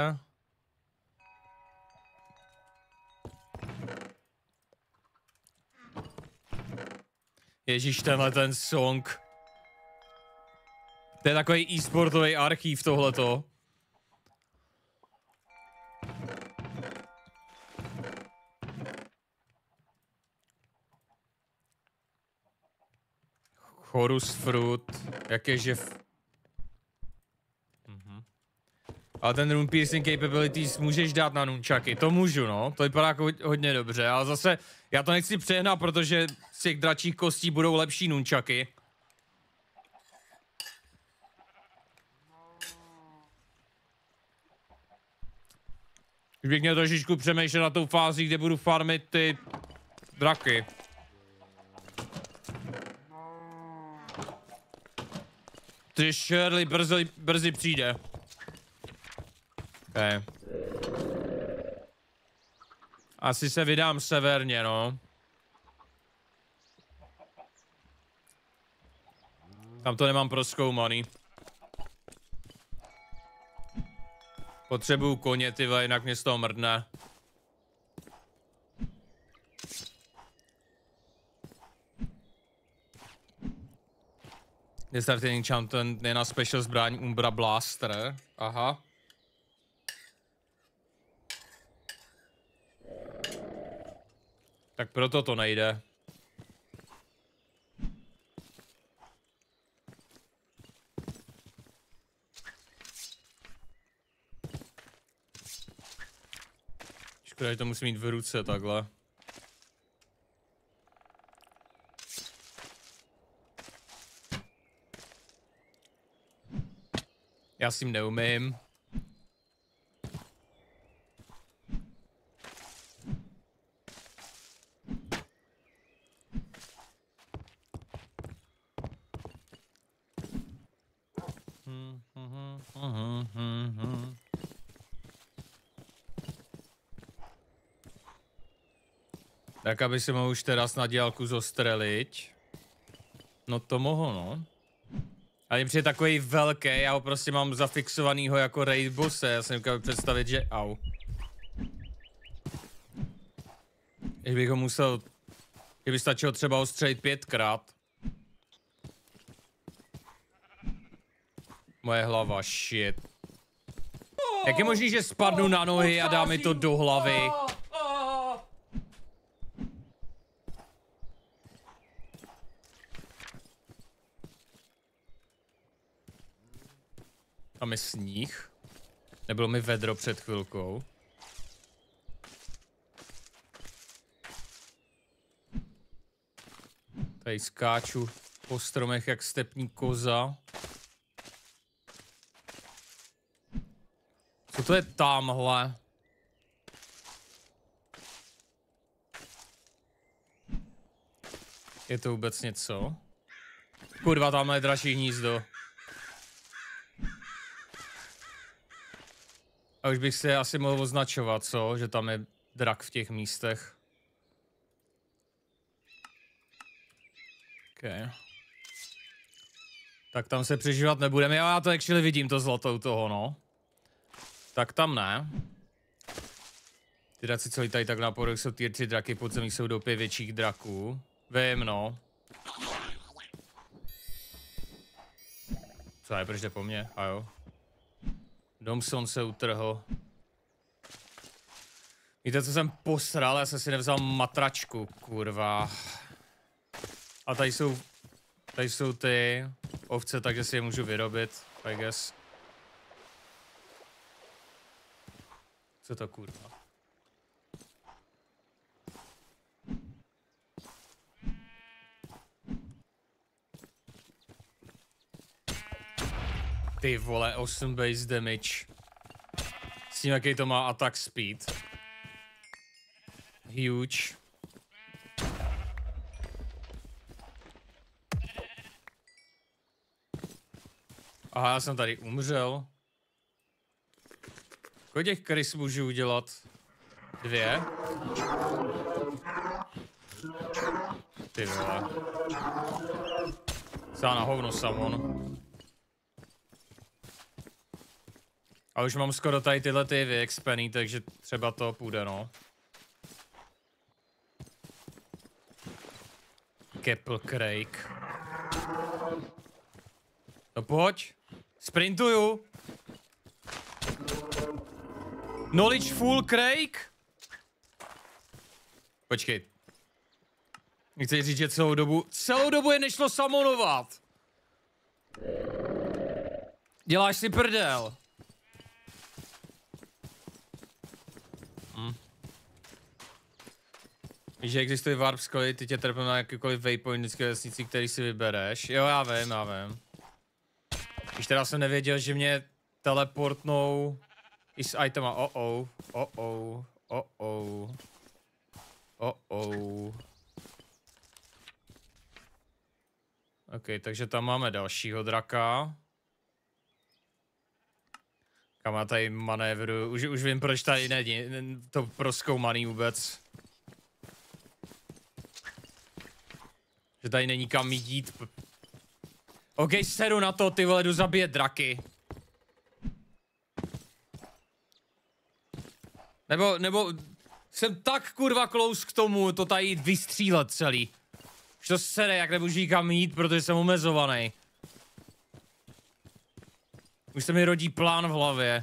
Ježíš, tenhle ten song. To je takový e-sportový archív tohleto. Chorus Fruit. Jak je živ. A ten rune piercing capabilities můžeš dát na nunchucky. To můžu, no. To vypadá jako hodně dobře. Ale zase, já to nechci přehnat, protože z těch dračích kostí budou lepší nunchucky. Už bych měl trošičku přemýšlet na tou fázi, kde budu farmit ty draky. Ty Shirley brzy přijde. Okay. Asi se vydám severně, no. Tam to nemám prozkoumaný. Potřebuju koně, ty vole, jinak mě z toho mrdne. Destarting enchantment je na special zbraň Umbra Blaster. Aha. Tak proto to nejde. Škoda, že to musím mít v ruce takhle. Já s tím neumím. Tak aby se mohl už teraz na dělku zostřelit. No to mohu, no. Ale přijde takový velký, já ho prostě mám zafixovanýho jako raid bosse, já si nemůžu představit, že au. Kdybych ho musel, kdyby stačilo třeba ho střelit 5krát. Moje hlava, shit. Jak je možný, že spadnu na nohy a dá mi to do hlavy? Tam je sníh. Nebylo mi vedro před chvilkou. Tady skáču po stromech jak stepní koza. Co to je tamhle? Je to vůbec něco? Kurva, tamhle je dračí hnízdo. A už bych si asi mohl označovat, co? Že tam je drak v těch místech. Okay. Tak tam se přežívat nebudeme. Já to actually vidím, to zlato u toho, no. Tak tam ne. Ty draci, co lítají tak na povrch, jsou tier 3 draky, podzemí jsou do 5 větších draků. Vím, no. Co je, proč jde po mně? A jo. Domson se utrhl. Víte, co jsem posral? Já jsem si nevzal matračku, kurva. A tady jsou ty ovce, takže si je můžu vyrobit, I guess. Co to, kurva? Ty vole, 8 base damage. S tím, jaký to má attack speed. Huge. Aha, já jsem tady umřel. Kolik těch krys můžu udělat? 2? Ty vole. Sá na hovno samon. A už mám skoro tady tyhle ty vyexpený, takže třeba to půjde, no. Keppel Craig. No pojď. Sprintuju. Knowledge full Craig. Počkej. Chci říct, že celou dobu je nešlo samonovat. Děláš si prdel. Víš, že existuje warp skoly, ty tě trpnou na jakýkoliv waypoint vždycky vesnici, který si vybereš. Jo, já vím. Když teda jsem nevěděl, že mě teleportnou i s itema. OK, takže tam máme dalšího draka. Kam já tady manévru, už vím, proč tady není to prozkoumaný vůbec. Že tady není kam jít. OK, seru na to, ty vole, jdu zabíjet draky. Nebo jsem tak kurva close k tomu, to tady jít vystřílet celý. Už to sere, jak nemůžu nikam jít, protože jsem omezovaný. Už se mi rodí plán v hlavě.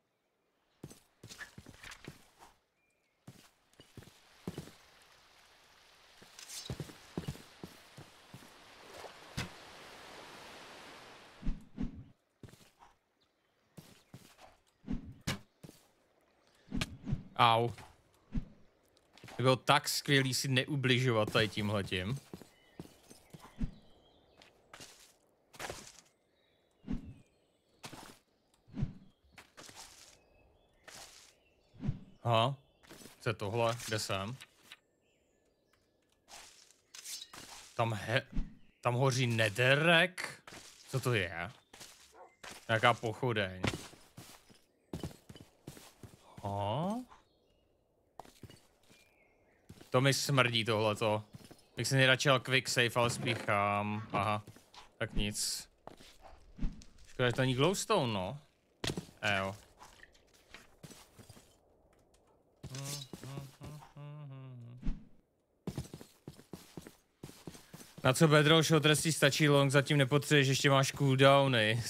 Au. By bylo tak skvělý si neubližovat tady tímhletím. Aha. Co je tohle? Kde jsem? Tam hoří netherrack? Co to je? Nějaká pochodeň. Aha. To mi smrdí tohleto. Bych si nejradši dal quick save, ale spíchám. Aha. Tak nic. Škoda, že to není glowstone, no. Jo. Na co bedroll shot resti stačí long, zatím nepotřebuješ, ještě máš cooldowny.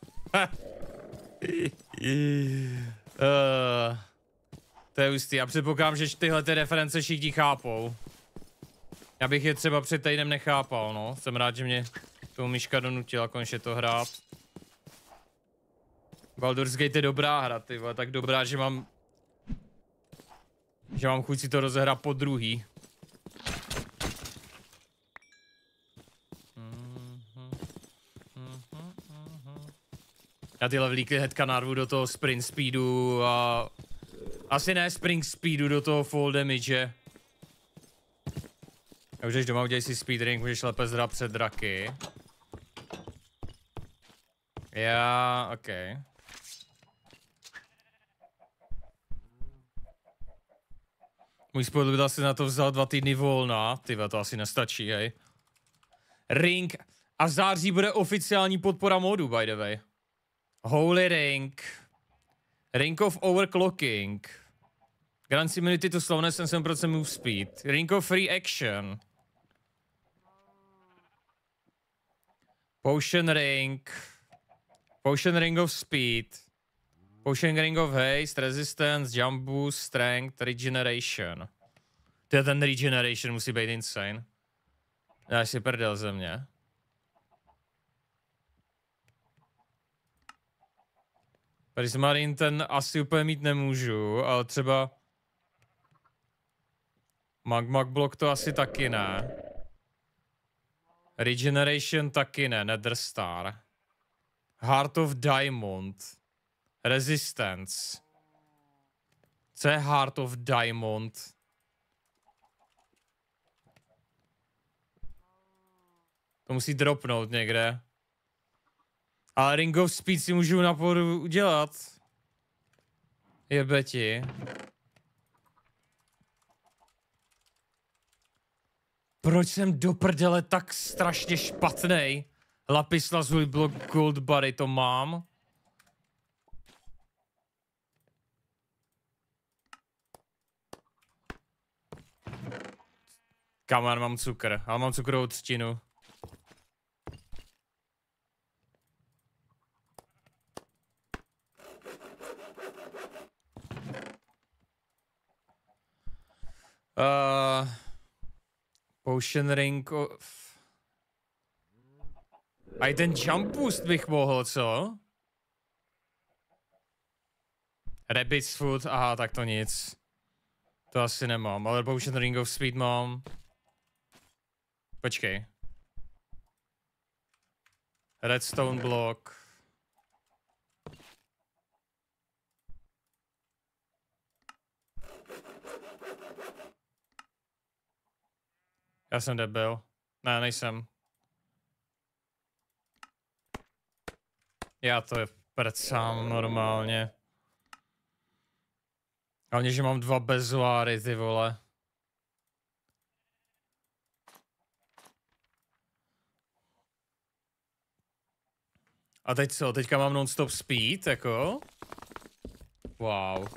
To je hustý, já předpokládám, že tyhle ty reference všichni chápou. Já bych je třeba před týdnem nechápal, no. Jsem rád, že mě toho myška donutila konečně to hrát. Baldur's Gate je dobrá hra, ty vole, tak dobrá, že mám chuť si to rozehrát po druhý. Já ty levelíky hnedka narvu do toho sprint speedu a... Asi ne sprint speedu, do toho fall damage. A už jdeš doma, udělej si speedring, můžeš lépe zdrap před draky. Já, ok. Můj spolubitel si na to vzal 2 týdny volna, tyhle, to asi nestačí, hej. Ring. A v září bude oficiální podpora modu, by the way. Holy Ring. Ring of Overclocking. Grants immunity to slowness and 7% move speed. Ring of Free Action. Potion Ring. Potion Ring of Speed. Potion Ring of Haste, Resistance, Jump Boost, Strength, Regeneration. Ten Regeneration musí být insane. Já si prdel ze mě. Prismarine ten asi úplně mít nemůžu, ale třeba... Magma Block to asi taky ne. Regeneration taky ne, Nether Star. Heart of Diamond. Resistance. Co je Heart of Diamond? To musí dropnout někde. Ale Ring of Speed si můžu na pohodu udělat. Jebeti. Proč jsem do prdele tak strašně špatnej? Lapis Lazuli Block Gold Bary to mám. Kamer, mám cukr, ale mám cukrovou třtinu. Potion Ring of... A i ten Jump Boost bych mohl, co? Rabbit's Food, aha, tak to nic. To asi nemám, ale Potion Ring of Speed mám. Počkej. Redstone Block. Já jsem debil. Ne, nejsem. Já to je prcám normálně. Hlavně, že mám 2 bezoáry, ty vole. A teď co? Teďka mám non-stop speed, jako? Wow.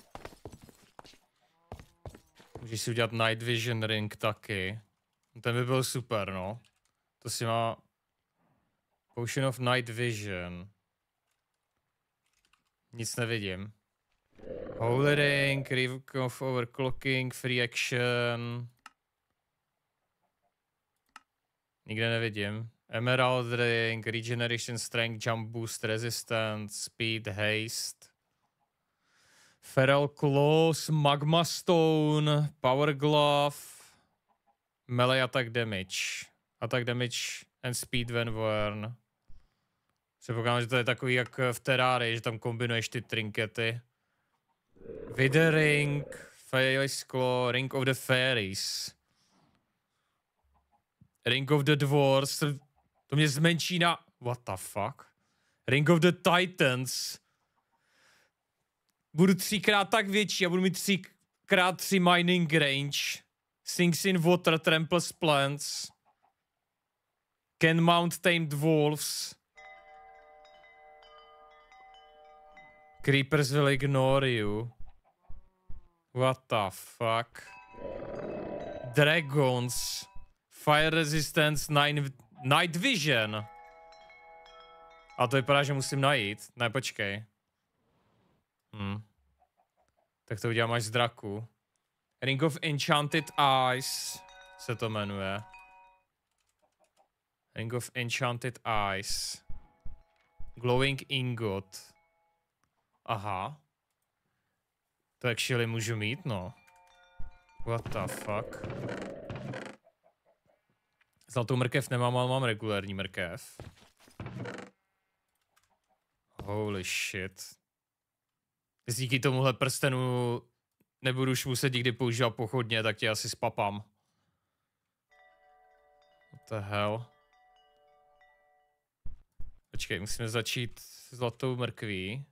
Můžeš si udělat Night Vision Ring taky. Ten by byl super, no. To si má... Potion of Night Vision. Nic nevidím. Holy Ring, Revoke of Overclocking, Free Action. Nikde nevidím. Emerald Ring, Regeneration Strength, Jump Boost, Resistance, Speed, Haste. Feral Claws, Magma Stone, Power Glove, Melee Attack Damage. Attack Damage and Speed when worn. Předpokládám, že to je takový jak v Terrarii, že tam kombinuješ ty trinkety. Wither Ring, Fairy's Claw, Ring of the Fairies. Ring of the Dwarves, to mě zmenší na... What the fuck? Ring of the Titans. Budu 3x tak větší a budu mít 3x3 mining range. Sinks in water, tramples plants. Can mount tamed wolves. Creepers will ignore you. What the fuck? Dragons. Fire resistance, night vision. A to vypadá, že musím najít. Ne, počkej. Tak to udělám až z draku. Ring of Enchanted Eyes se to jmenuje. Ring of Enchanted Eyes. Glowing Ingot. Aha. To actually můžu mít, no. What the fuck? Zlatou mrkev nemám, ale mám regulární mrkev. Holy shit. Díky tomuhle prstenu nebudu už muset nikdy používat pochodně, tak tě asi spapám. What the hell? Počkej, musíme začít s zlatou mrkví.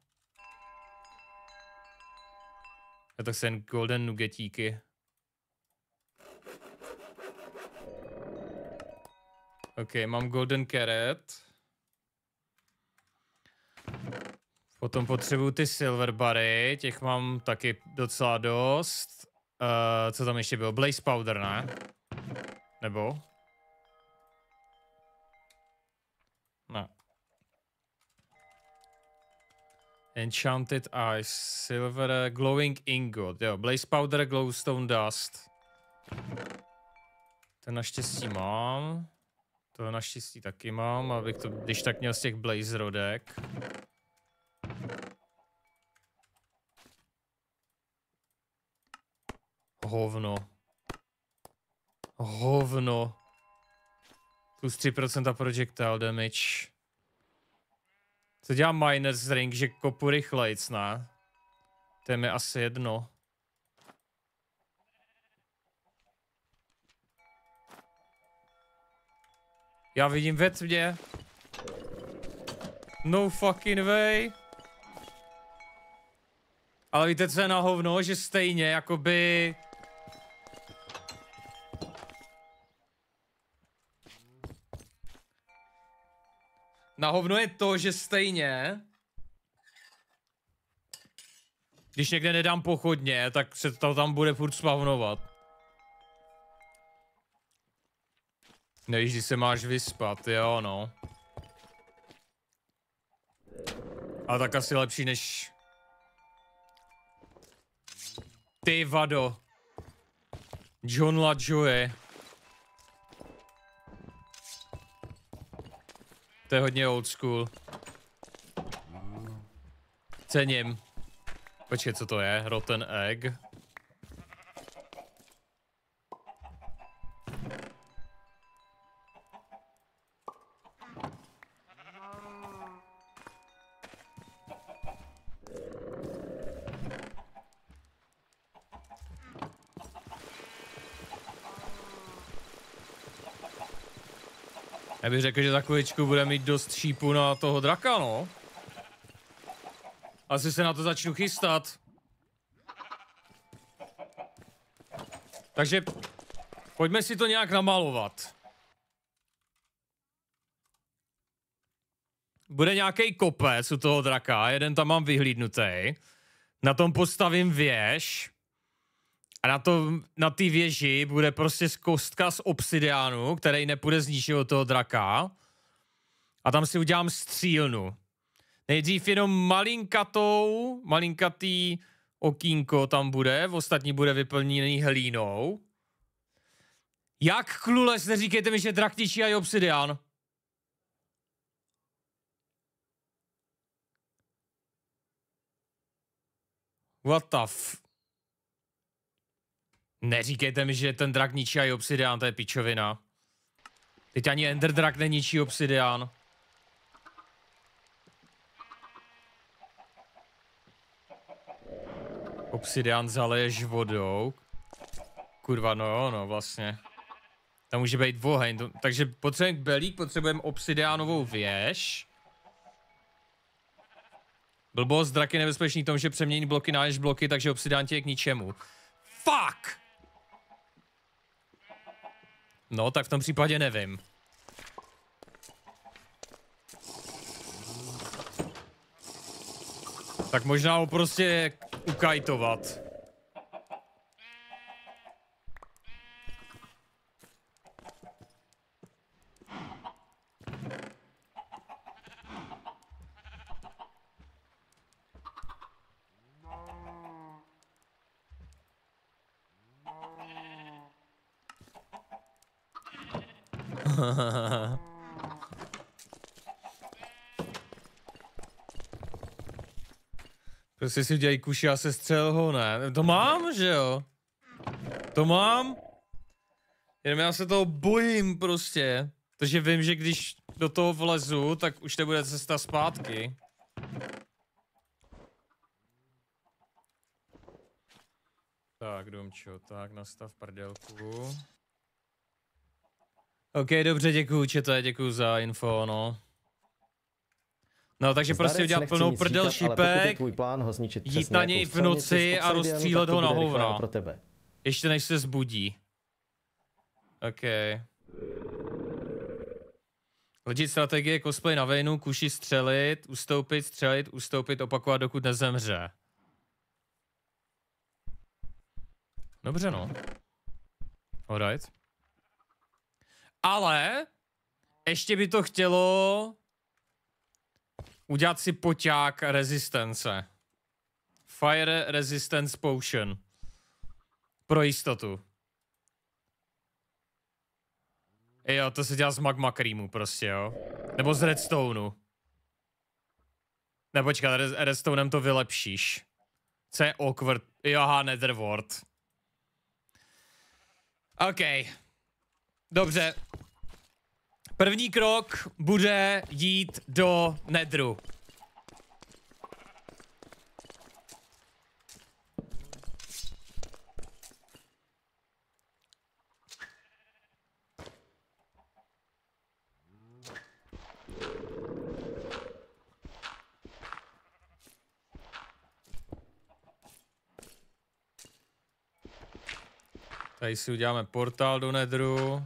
Já tak jsem golden nugetíky. OK, mám golden carrot. Potom potřebuju ty silver bary, těch mám taky docela dost. Co tam ještě bylo? Blaze powder, ne? Nebo? Ne. Enchanted Eyes, Silver, Glowing Ingot, jo, Blaze Powder, Glowstone Dust. To naštěstí mám. To naštěstí taky mám, abych to, když tak měl z těch Blaze rodek. Hovno. Hovno. Plus 3% projectile damage. Co dělá Miner's Ring, že kopu rychlejc, ne? To je mi asi jedno. Já vidím ve tmě. No fucking way. Ale víte, co je na hovno? Že stejně, jakoby... Na hovno je to, že stejně... Když někde nedám pochodně, tak se to tam bude furt spavnovat. Nevíš, když se máš vyspat, jo no. Ale tak asi lepší než... Ty vado. John LaJoie. To je hodně old school. Cením. Počkej, co to je? Rotten egg. Já bych řekl, že za chviličku bude mít dost šípu na toho draka, no. Asi se na to začnu chystat. Takže pojďme si to nějak namalovat. Bude nějaký kopec u toho draka, jeden tam mám vyhlídnutý. Na tom postavím věž. A na té věži bude prostě kostka z obsidiánu, který nepůjde zničit od toho draka. A tam si udělám střílnu. Nejdřív jenom malinkatý okýnko tam bude, ostatní bude vyplněný hlínou. Jak klules, neříkejte mi, že drak ničí aj obsidián. What the f... Neříkejte mi, že ten drak ničí aj obsidián, to je pičovina. Teď ani Ender drak neničí obsidián. Obsidián zaleješ vodou. Kurva, no, vlastně. Tam může být oheň, takže potřebujeme belík, potřebujeme obsidiánovou věž. Blbost, drak je nebezpečný tom, že přemění bloky na bloky, takže obsidián tě je k ničemu. Fuck! No, tak v tom případě nevím. Tak možná ho prostě ukajtovat. Prostě si udělají kuši a sestřel ho, ne? To mám, že jo? To mám? Jenom já se toho bojím prostě. Takže vím, že když do toho vlezu, tak už nebude cesta zpátky. Tak, Domčo, tak nastav prdelku. OK, dobře, děkuju, čete, děkuju za info, no. No, takže prostě udělat plnou prdel šipek, jít na něj v noci a rozstřílet ho na hovna. Ještě než se zbudí. OK. Hodit strategie cosplay na vejnu, kuši střelit, ustoupit, opakovat, dokud nezemře. Dobře, no. Alright. Ale ještě by to chtělo udělat si poťák rezistence. Fire Resistance Potion. Pro jistotu. Jo, to se dělá z magma creamu prostě, jo. Nebo z redstoneu. Ne, počkat, redstonem to vylepšíš. Co je awkward? Jo, aha, netherward. OK. Dobře. První krok bude jít do Netheru. Tady si uděláme portál do Netheru.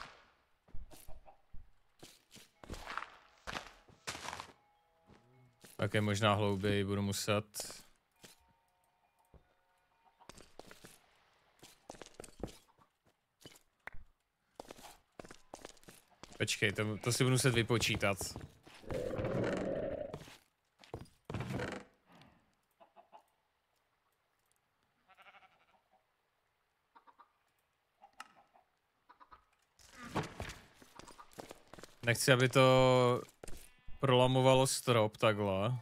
Také možná hlouběji budu muset. Počkej, to si budu muset vypočítat. Nechci, aby to prolamovalo strop takhle.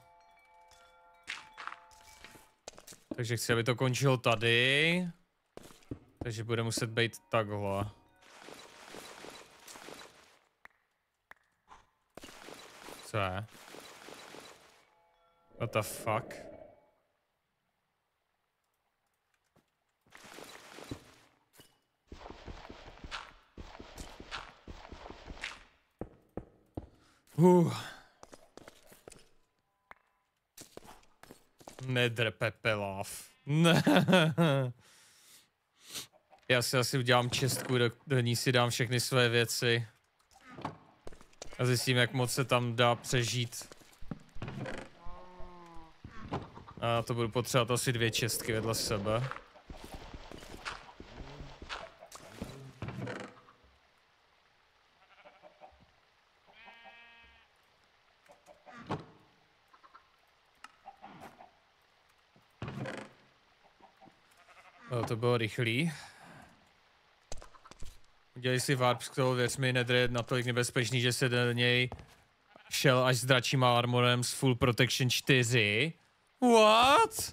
Takže chci, aby to končilo tady. Takže bude muset být takhle. Co je? What the fuck? Nedr pepeláv. Já si asi udělám čistku, do ní si dám všechny své věci. A zjistím, jak moc se tam dá přežít. A to budu potřebovat asi 2 čistky vedle sebe. No, to bylo rychlý. Udělej si warp z toho věcmi, Nether je natolik nebezpečný, že se do něj šel až s dračím armorem s full protection 4. What?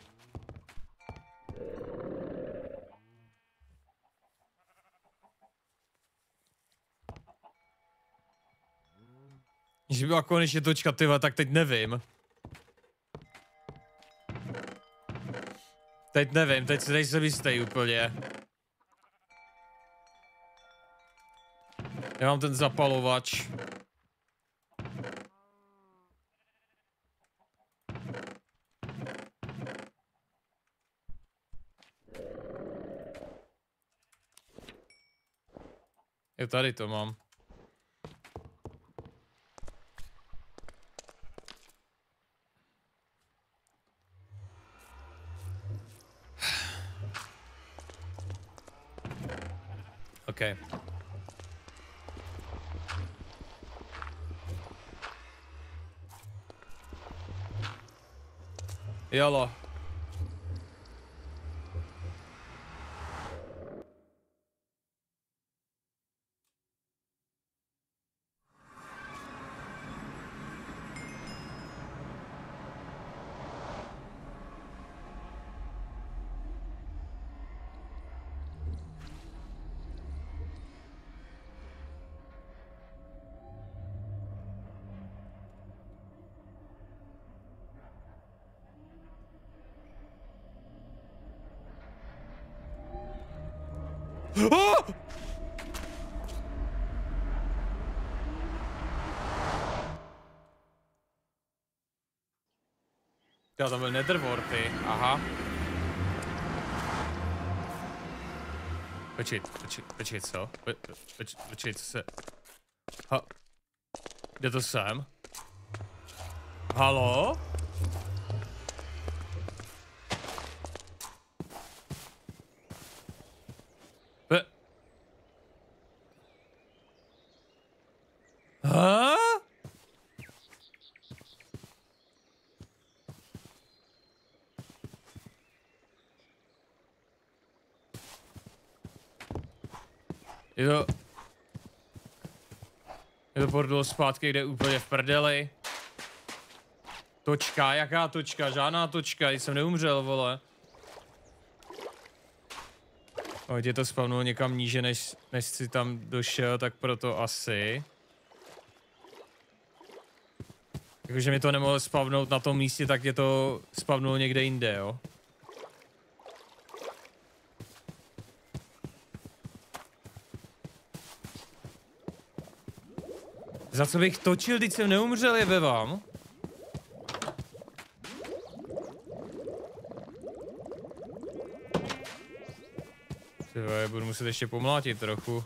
Že byla konečně točka, tyva, tak teď nevím. Teď nevím, teď jsem jistý úplně. Já mám ten zapalovač. Jo, tady to mám. Okay. Jalo. Oh! Já tam byl netherworty, aha. Počkej, co? Počkej, co se... Ha. Kde to jsem? Halo? Je to portál zpátky, kde je úplně v prdeli. Točka, jaká točka? Žádná točka, jsem neumřel, vole. O, tě to spavnulo někam níže, než jsi tam došel, tak proto asi. Jakože mi to nemohlo spavnout na tom místě, tak je to spavnulo někde jinde, jo. Za co bych točil, teď jsem neumřel, jebe vám? Tyhle, budu muset ještě pomlátit trochu.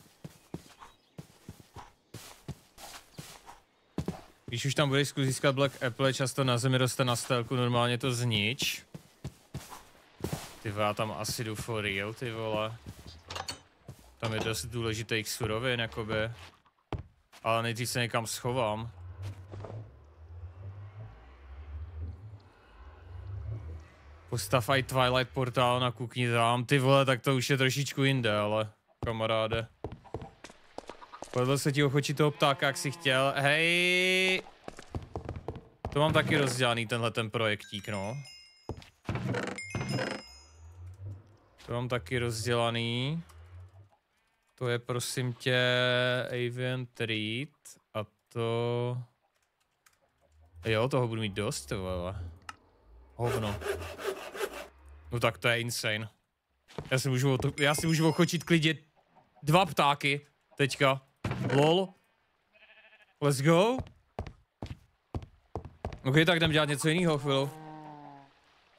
Když už tam budeš zkusit získat Black Apple, často na zemi roste na stélku, normálně to znič. Ty já tam asi jdu for real, ty vole. Tam je dost důležitých surovin, jakoby. Ale nejdřív se někam schovám. Postav i Twilight portál na kuchyni tam, ty vole, tak to už je trošičku jinde, ale kamaráde. Povedlo se ti ochočit toho ptáka, jak jsi chtěl, hej. To mám taky rozdělaný, tenhle ten projektík, no. To mám taky rozdělaný. To je prosím tě Avian Treat a to... Jo, toho budu mít dost, to vole. Hovno. No tak to je insane. Já si můžu ochočit klidně 2 ptáky teďka. Lol. Let's go. Ok, tak jdem dělat něco jiného chvíli.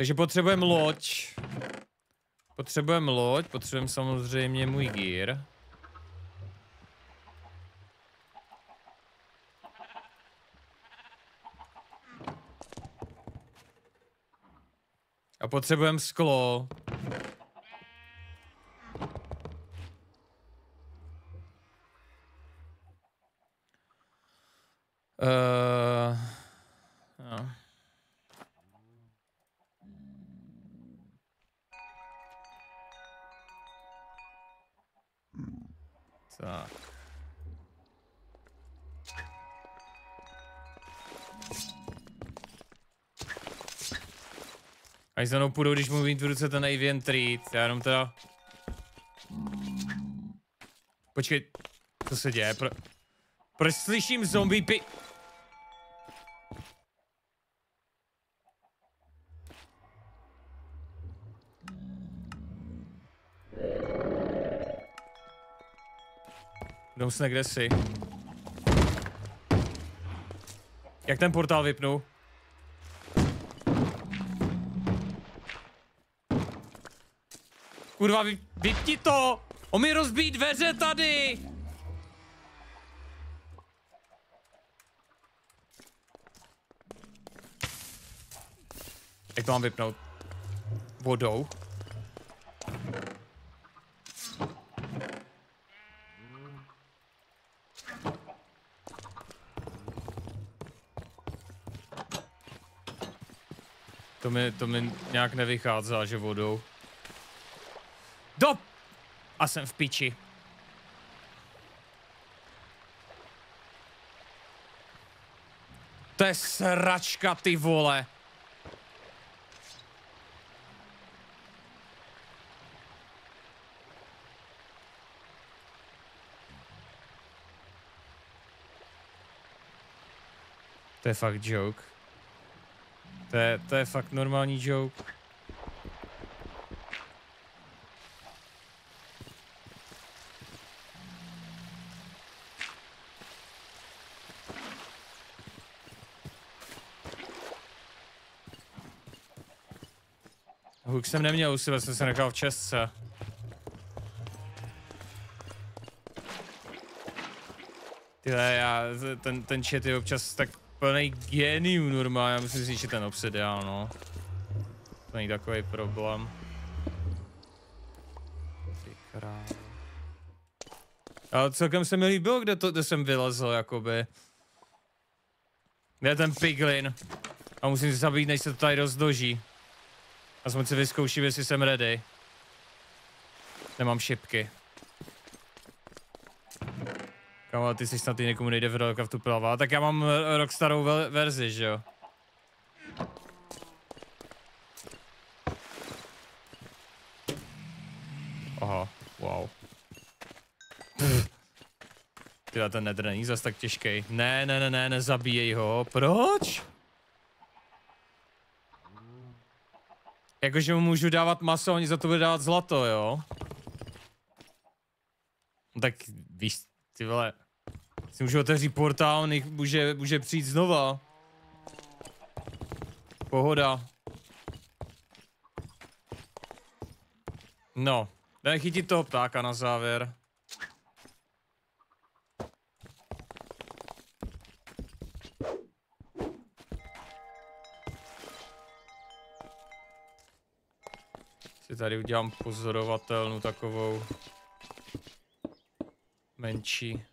Takže potřebujeme loď. Potřebujeme samozřejmě můj gear. A potřebujeme sklo. No. Tak. Až za mnou půjdu, když mu mít v ruce ten avian treat, já jenom teda... Počkej, co se děje? Proč slyším zombie Domsne, kde jsi? Jak ten portál vypnu? Kurva, vypni to! On mi rozbíjí dveře tady! Jak to mám vypnout? Vodou? To mi nějak nevychází, že vodou. A jsem v piči. To je sračka, ty vole. To je fakt joke. To je fakt normální joke. Hook jsem neměl u sebe, jsem se nechal v čestce. Tyhle, ten chat je občas tak plný geniů normálně, já musím zničit ten obsidian, no. To není takový problém. Ty krávo. Ale celkem se mi líbilo, kde jsem vylezl, jakoby. Kde je ten piglin? A musím se zabít, než se to tady rozdoží. Aspoň si vyzkouším, jestli jsem ready. Nemám šipky. Kámo, ty jsi snad někomu nejde v Rockcraftu plavat, tak já mám Rockstarou verzi, že jo? Aha, wow. Tyhle, ten nether není zas tak těžký. Ne, nezabíjej ho. Proč? Jakože mu můžu dávat maso a oni za to bude dávat zlato, jo? No tak víš, ty vole. Si můžu otevřít portál, on může přijít znova. Pohoda. No, jdeme chytit toho ptáka na závěr. Si tady udělám pozorovatelnu takovou menší.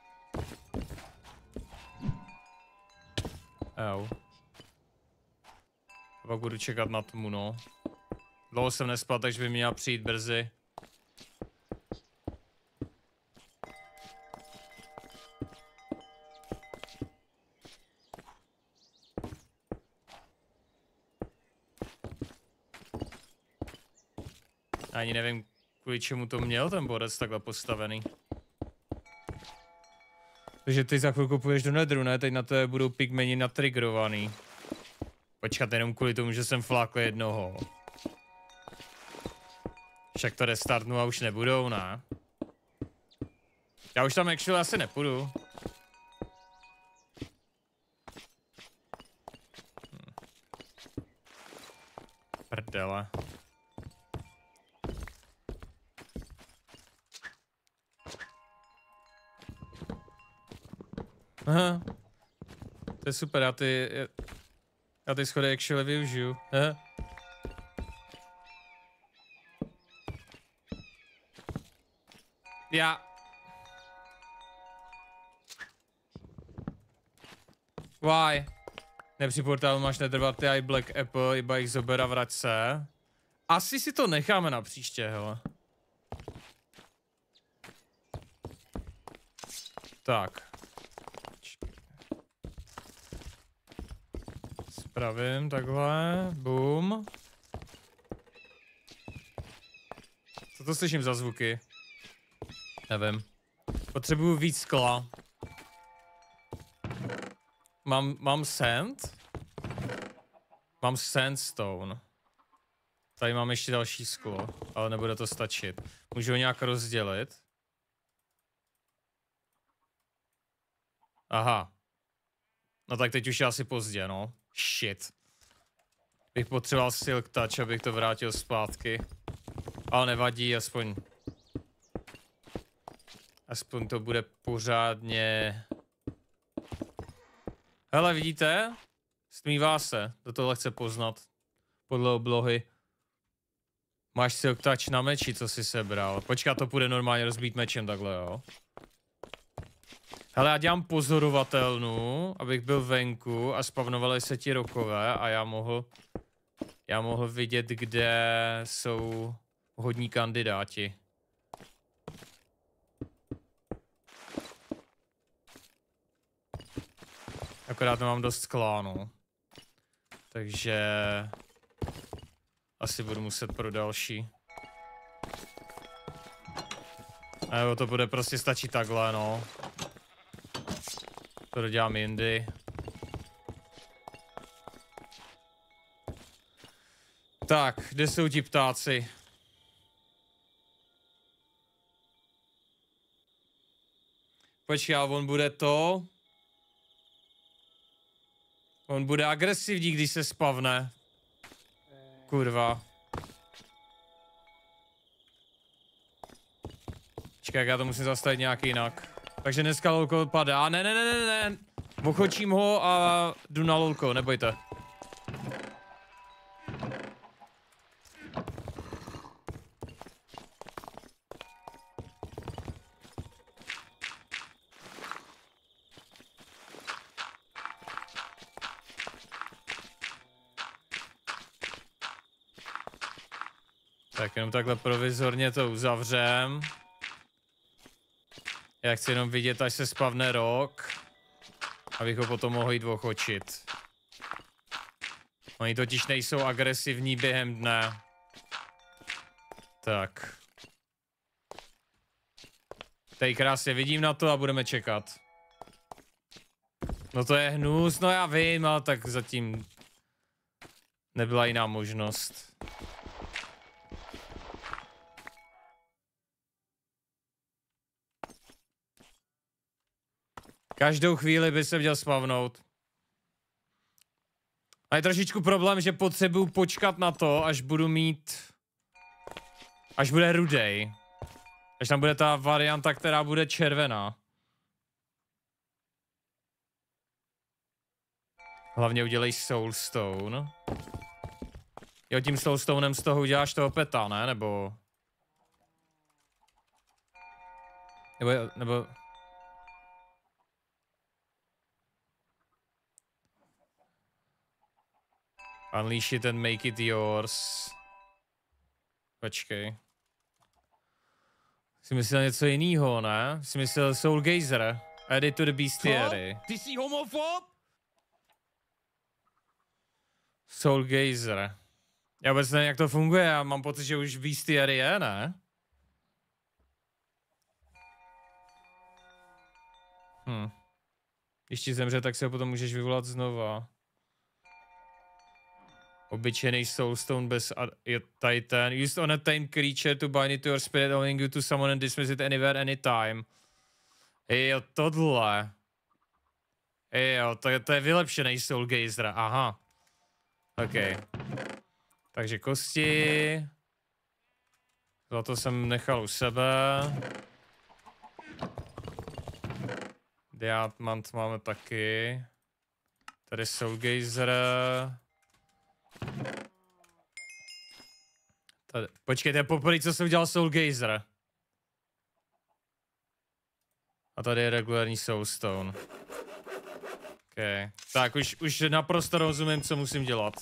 Ew. Pak budu čekat na tmu, no. Dlouho jsem nespal, takže by měla přijít brzy. Ani nevím, kvůli čemu to měl ten borec takhle postavený. Takže ty za chvilku půjdeš do Netheru, ne? Teď na to budou pigmeni natrigrovaný. Počkat jenom kvůli tomu, že jsem flákl jednoho. Však to restartnu a už nebudou, ne? Já už tam actually asi nepůjdu. prdele. Aha. To je super, já ty schody actually využiju. Aha. Why? Nepři portálu máš nedrbat ty i Black Apple, iba jich zober a vrať se. Asi si to necháme na příště, hele. Tak. Spravím takhle, boom. Co to slyším za zvuky? Nevím. Potřebuju víc skla. Mám sand? Mám sandstone. Tady mám ještě další sklo, ale nebude to stačit. Můžu ho nějak rozdělit? Aha. No tak teď už je asi pozdě, no. Shit. Bych potřeboval silk touch, abych to vrátil zpátky. Ale nevadí, aspoň to bude pořádně... Hele, vidíte? Stmívá se. Do tohle chce poznat. Podle oblohy. Máš silk touch na meči, co jsi sebral. Počkat, to půjde normálně rozbít mečem takhle, jo. Hele, já dělám pozorovatelnu, abych byl venku a spavnovaly se ti rokové a já mohl vidět, kde jsou hodní kandidáti. Akorát nemám dost skla, no. Takže asi budu muset pro další. Nebo to bude prostě stačit takhle, no. To dodělám jindy. Tak, kde jsou ti ptáci? Počkej, on bude to... On bude agresivní, když se spavne. Kurva. Počkej, já to musím zastavit nějak jinak. Takže dneska lolko padá. Ne. Ochočím ho a jdu na lolko, nebojte. Tak jenom takhle provizorně to uzavřem. Já chci jenom vidět, až se spavne rok, abych ho potom mohl jít ochočit. Oni totiž nejsou agresivní během dne. Tak. Tady krásně vidím na to a budeme čekat. No to je hnus, no já vím, ale tak zatím nebyla jiná možnost. Každou chvíli by se měl spavnout. A je trošičku problém, že potřebuju počkat na to, až budu mít... Až bude rudej. Až tam bude ta varianta, která bude červená. Hlavně udělej soulstone. Jo, tím soulstonem z toho uděláš toho peta, ne? Nebo... Unleash it and make it yours. Počkej. Jsi myslel něco jiného, ne? Jsi myslel Soul Gazer. Add it to the bestiary. Ty jsi homofob? Soul Gazer. Já vůbec nevím, jak to funguje, já mám pocit, že už bestiary je, ne? Když ti zemře, tak se ho potom můžeš vyvolat znova. Obyčejný soulstone bez Titan. Used on a tamed creature to bind it to your spirit, allowing you to summon and dismiss it anywhere, anytime. Jo, tohle. Jo, to je vylepšený Soul Gazer, aha. OK. Takže kosti. Zlato jsem nechal u sebe. Diamant máme taky. Tady Soulgazer. Tady. Počkejte, poprvé, co jsem udělal Soulgazer. A tady je regulární Soulstone. Okay. Tak, už naprosto rozumím, co musím dělat.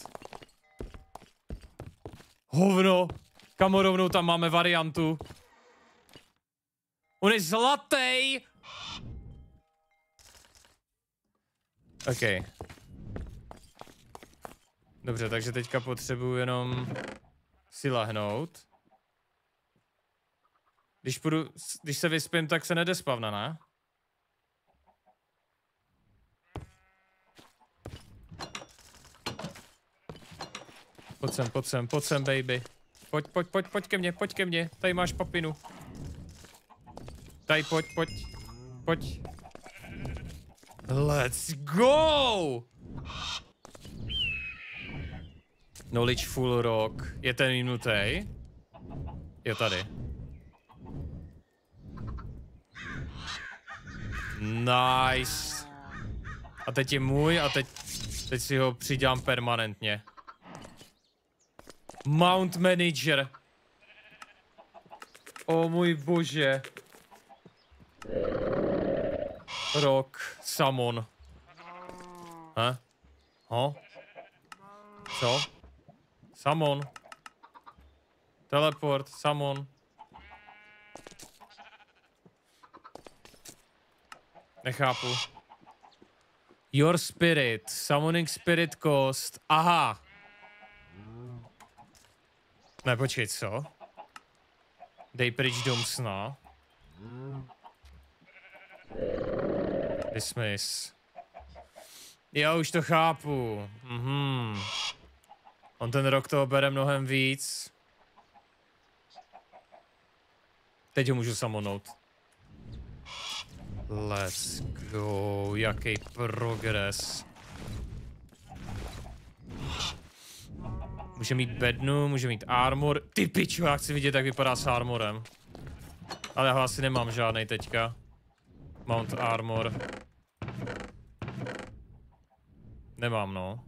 Hovno! Kamo, rovnou tam máme variantu. On je zlatý! OK. Dobře, takže teďka potřebuji jenom si lehnout. Když se vyspím, tak se nedespavne, ne? Pojď sem, baby. Pojď ke mně, tady máš papinu. Tady, pojď. Let's go! Knowledge full rock. Je ten minutej? Je tady. Nice. A teď je můj a teď si ho přidělám permanentně. Mount Manager. O můj bože. Rock. Summon. Co? Summon. Teleport. Summon. Nechápu. Your spirit. Summoning spirit cost. Aha. Ne, počkej, co? Dej pryč dom sna. Dismiss. Já už to chápu. On ten rok toho bere mnohem víc. Teď ho můžu samonout. Let's go. Jaký progres. Může mít bednu, může mít armor. Ty pičo, já chci vidět, jak vypadá s armorem. Ale já ho asi nemám žádnej teďka. Mount armor. Nemám, no.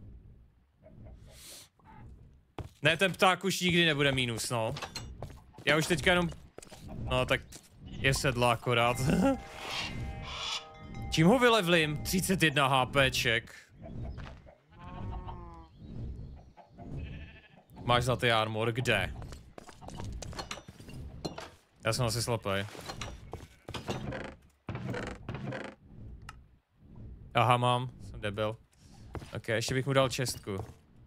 Ne, ten pták už nikdy nebude mínus, no. Já už teďka jenom... No, tak je sedla akorát. Čím ho vylevlím? 31 HPček. Máš zlatý armor, kde? Já jsem asi slepej. Aha, mám. Jsem debil. Ok, ještě bych mu dal čestku.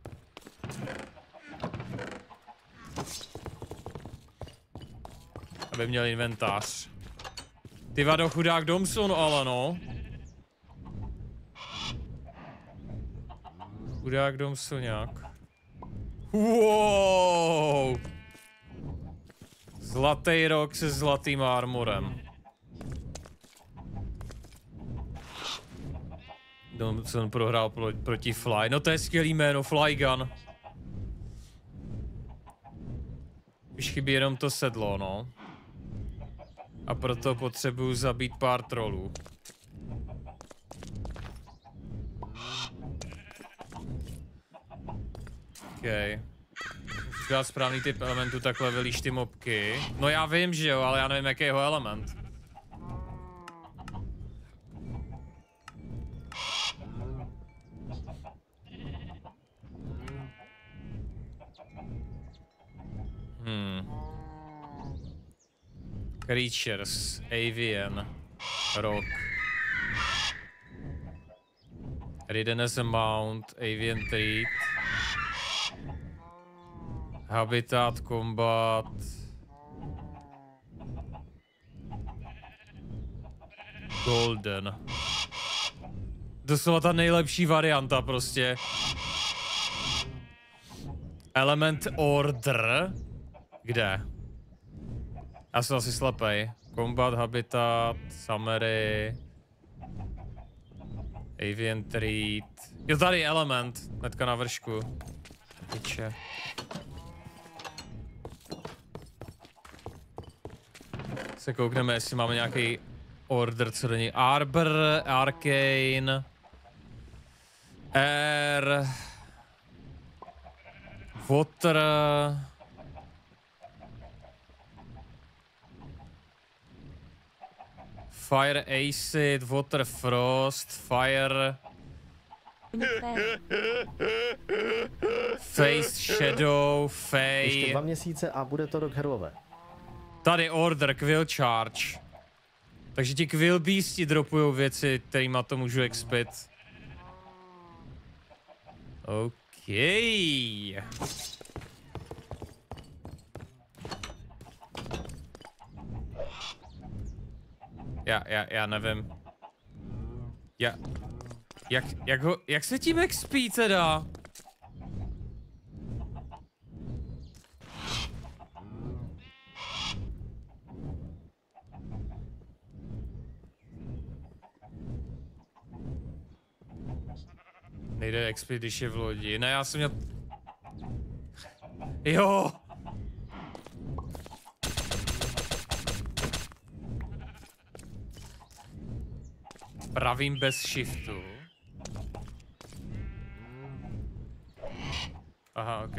Aby měl inventář. Ty vado, chudák Domson, ale no. Chudák Domson nějak. Wow! Zlatý rok se zlatým armorem. Domson prohrál proti Fly. No to je skvělý jméno, Flygun. Už chybí jenom to sedlo, no. A proto potřebuju zabít pár trollů. OK. Musíš dát správný typ elementu, tak levelíš ty mobky. No já vím, že jo, ale já nevím, jaký je jeho element. Creatures, Avian, Rock. Ridden as a Mount, Avian Treat. Habitat, Combat. Golden. Doslova ta nejlepší varianta prostě. Element Order. Kde? Já jsem asi slepej. Combat, Habitat, Summary. Avian Treat. Jo, tady Element. Hnedka na vršku. Piče. Se koukneme, jestli máme nějaký order, co do něj. Arbor, Arcane, Air, Water, Fire Acid, Water Frost, Fire, Face Shadow, Ještě 2 Fey. měsíce a bude to rok Herlové. Tady order, Quill Charge. Takže ti Quill Beasti dropujou věci, kterýma to můžu expit. OK. Já nevím. Jak se tím expí teda? Nejde XP, když je v lodi. Ne, já jsem měl... Jo! Pravím bez shiftu. Aha, ok.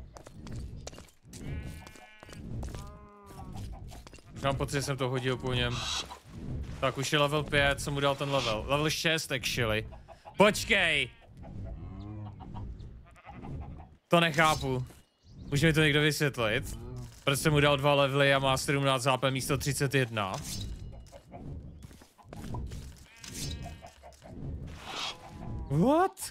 Už mám pocit, že jsem to hodil po něm. Tak už je level 5, co mu dal ten level? Level 6 actually. Počkej! To nechápu. Může mi to někdo vysvětlit? Proč jsem mu dal 2 levely a má 17 zápem místo 31? What?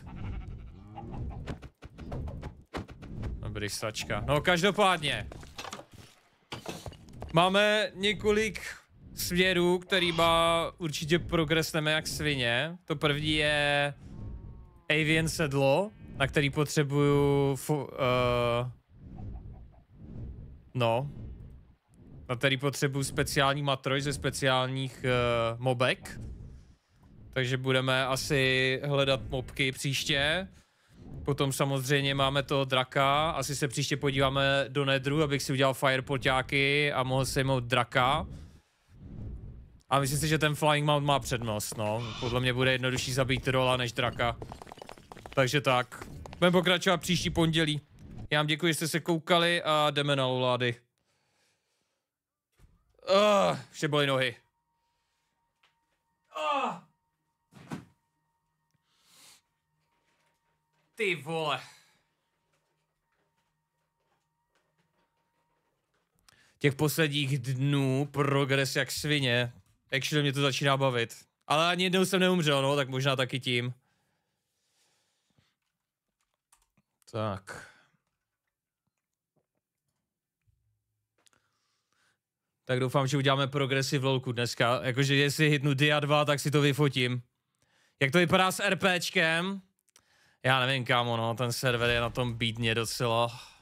Dobrý, stačka. No každopádně. Máme několik směrů, kterýma určitě progresneme jak svině. To první je Avian sedlo, na který potřebuju na který potřebuju speciální matroj ze speciálních mobek. Takže budeme asi hledat mobky příště. Potom samozřejmě máme toho draka. Asi se příště podíváme do Nedru, abych si udělal firepoťáky a mohl sejmout draka. A myslím si, že ten flying mount má přednost, no. Podle mě bude jednodušší zabít rola než draka. Takže tak. Budeme pokračovat příští pondělí. Já vám děkuji, že jste se koukali a jdeme na Lolády. Ještě bolí nohy. Ty vole. Těch posledních dnů progres jak svině. Actually mě to začíná bavit. Ale ani jednou jsem neumřel, no, tak možná taky tím. Tak. Tak doufám, že uděláme progresy v lolku dneska. Jakože jestli hitnu Dia 2, tak si to vyfotím. Jak to vypadá s RPčkem? Já nevím, kámo, no, ten server je na tom bídně docela.